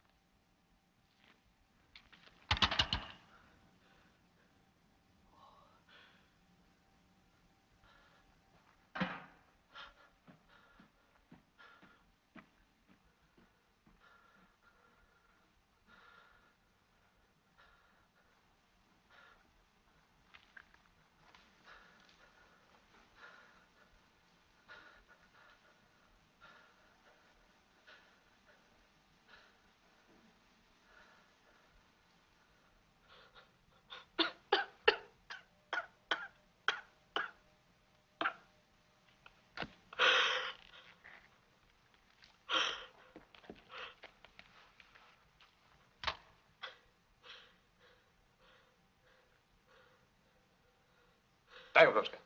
Daj obroczkę.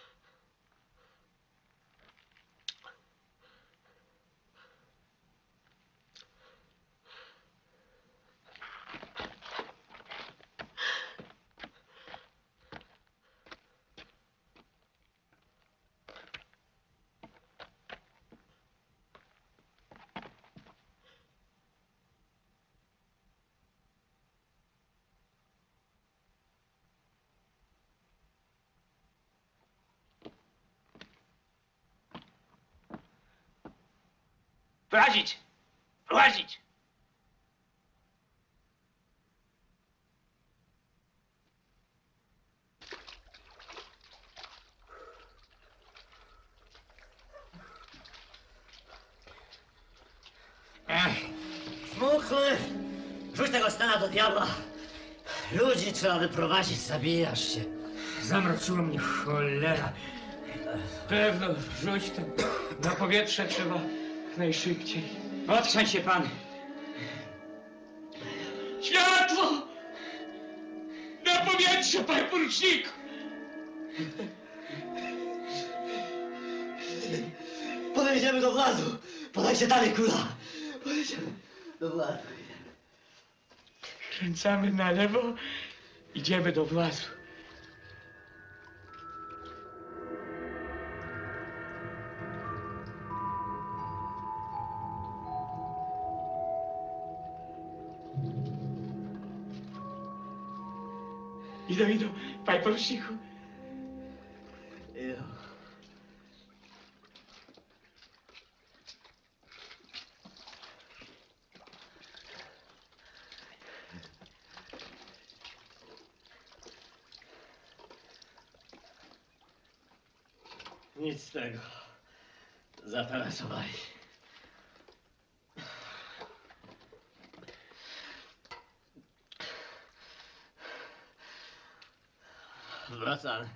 Wyłazić! Wyłazić! Smuchle! Rzuć tego stana do diabła! Ludzi trzeba wyprowadzić, zabijasz się. Zamroczyło mnie, cholera. Pewno, rzuć to na powietrze trzeba najszybciej. Odkrzań się pan. Światło! Na powietrze, panie poruczniku! Podejdziemy do Wlazu. Podajcie dalej, kula. Podejdziemy do Wlazu. Kręcamy na lewo, idziemy do Wlazu. Idą, idą, panie poruczniku. Idą. Nic z tego. Zatarasowali. Wracamy.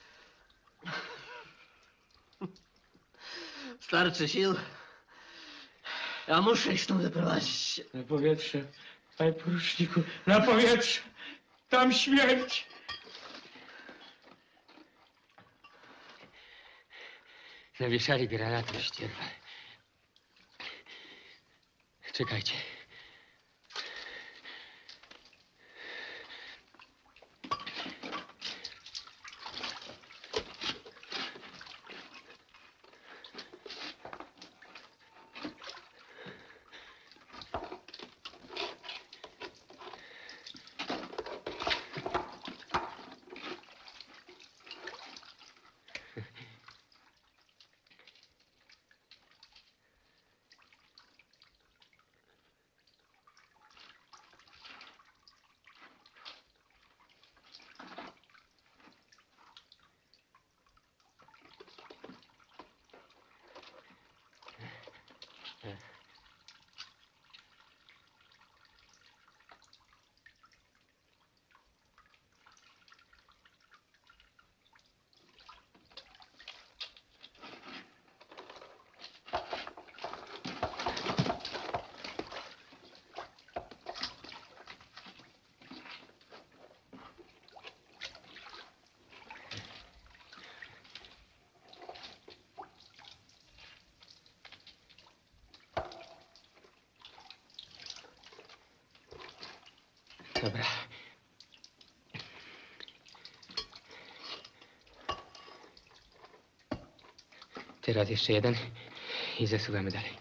Starczy sił. Ja muszę ich stąd wyprowadzić. Na powietrze, panie poruczniku, na powietrze! Tam śmierć! Nawieszali granaty w ścierwach. Czekajcie. Dobra. Teraz jeszcze jeden i zasuwamy dalej.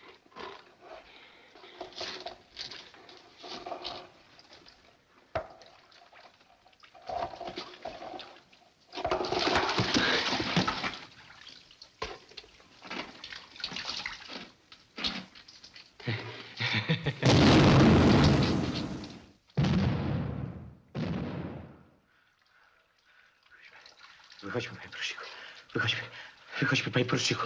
Wychodźmy, panie poruczniku. Wychodźmy. Wychodźmy, panie poruczniku.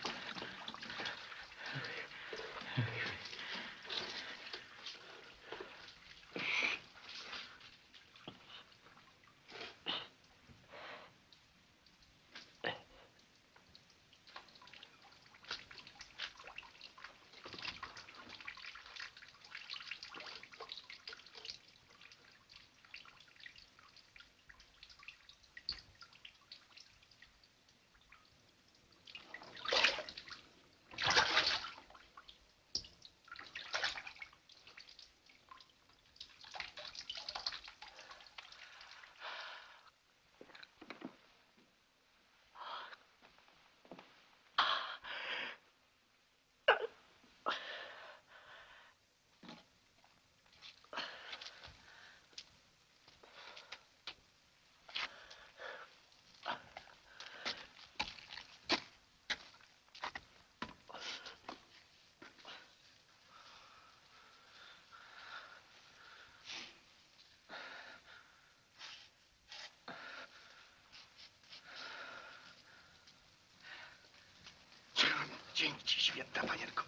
Dzięki ci, święta panienko.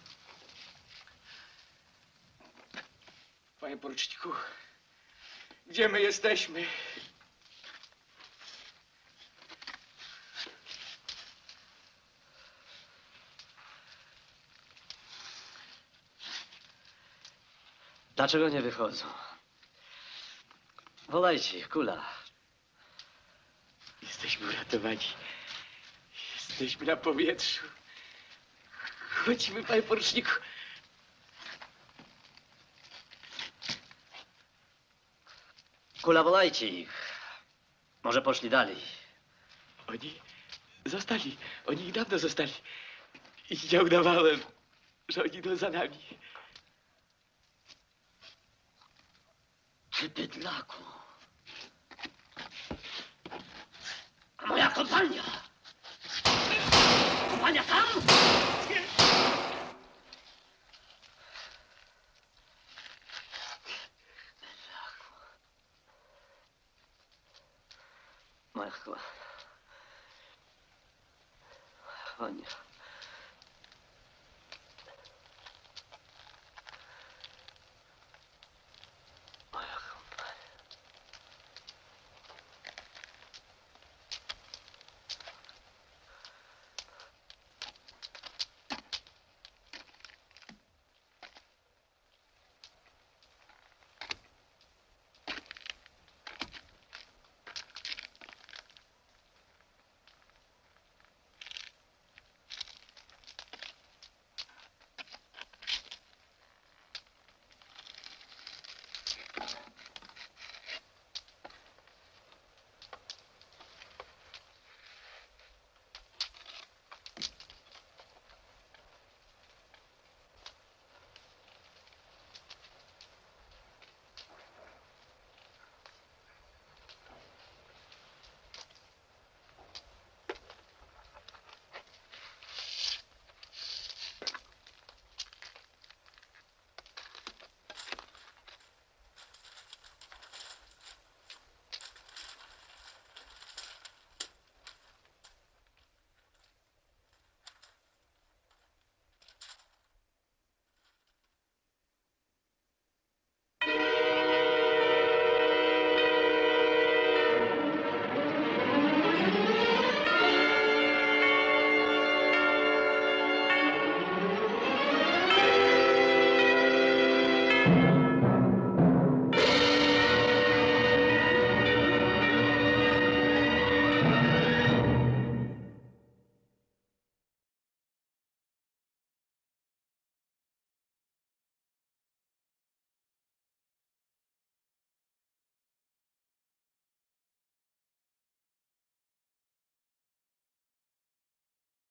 Panie poruczniku, gdzie my jesteśmy? Dlaczego nie wychodzą? Wolajcie ich, Kula. Jesteśmy uratowani. Jesteśmy na powietrzu. Chodzimy, panie poruczniku. Kula, wolajcie ich. Może poszli dalej. Oni zostali. Oni dawno zostali. I ja udawałem, że oni idą za nami. Ty bydlaku. A moja kompania? Kompania tam? Moja chyba. Chyba nie.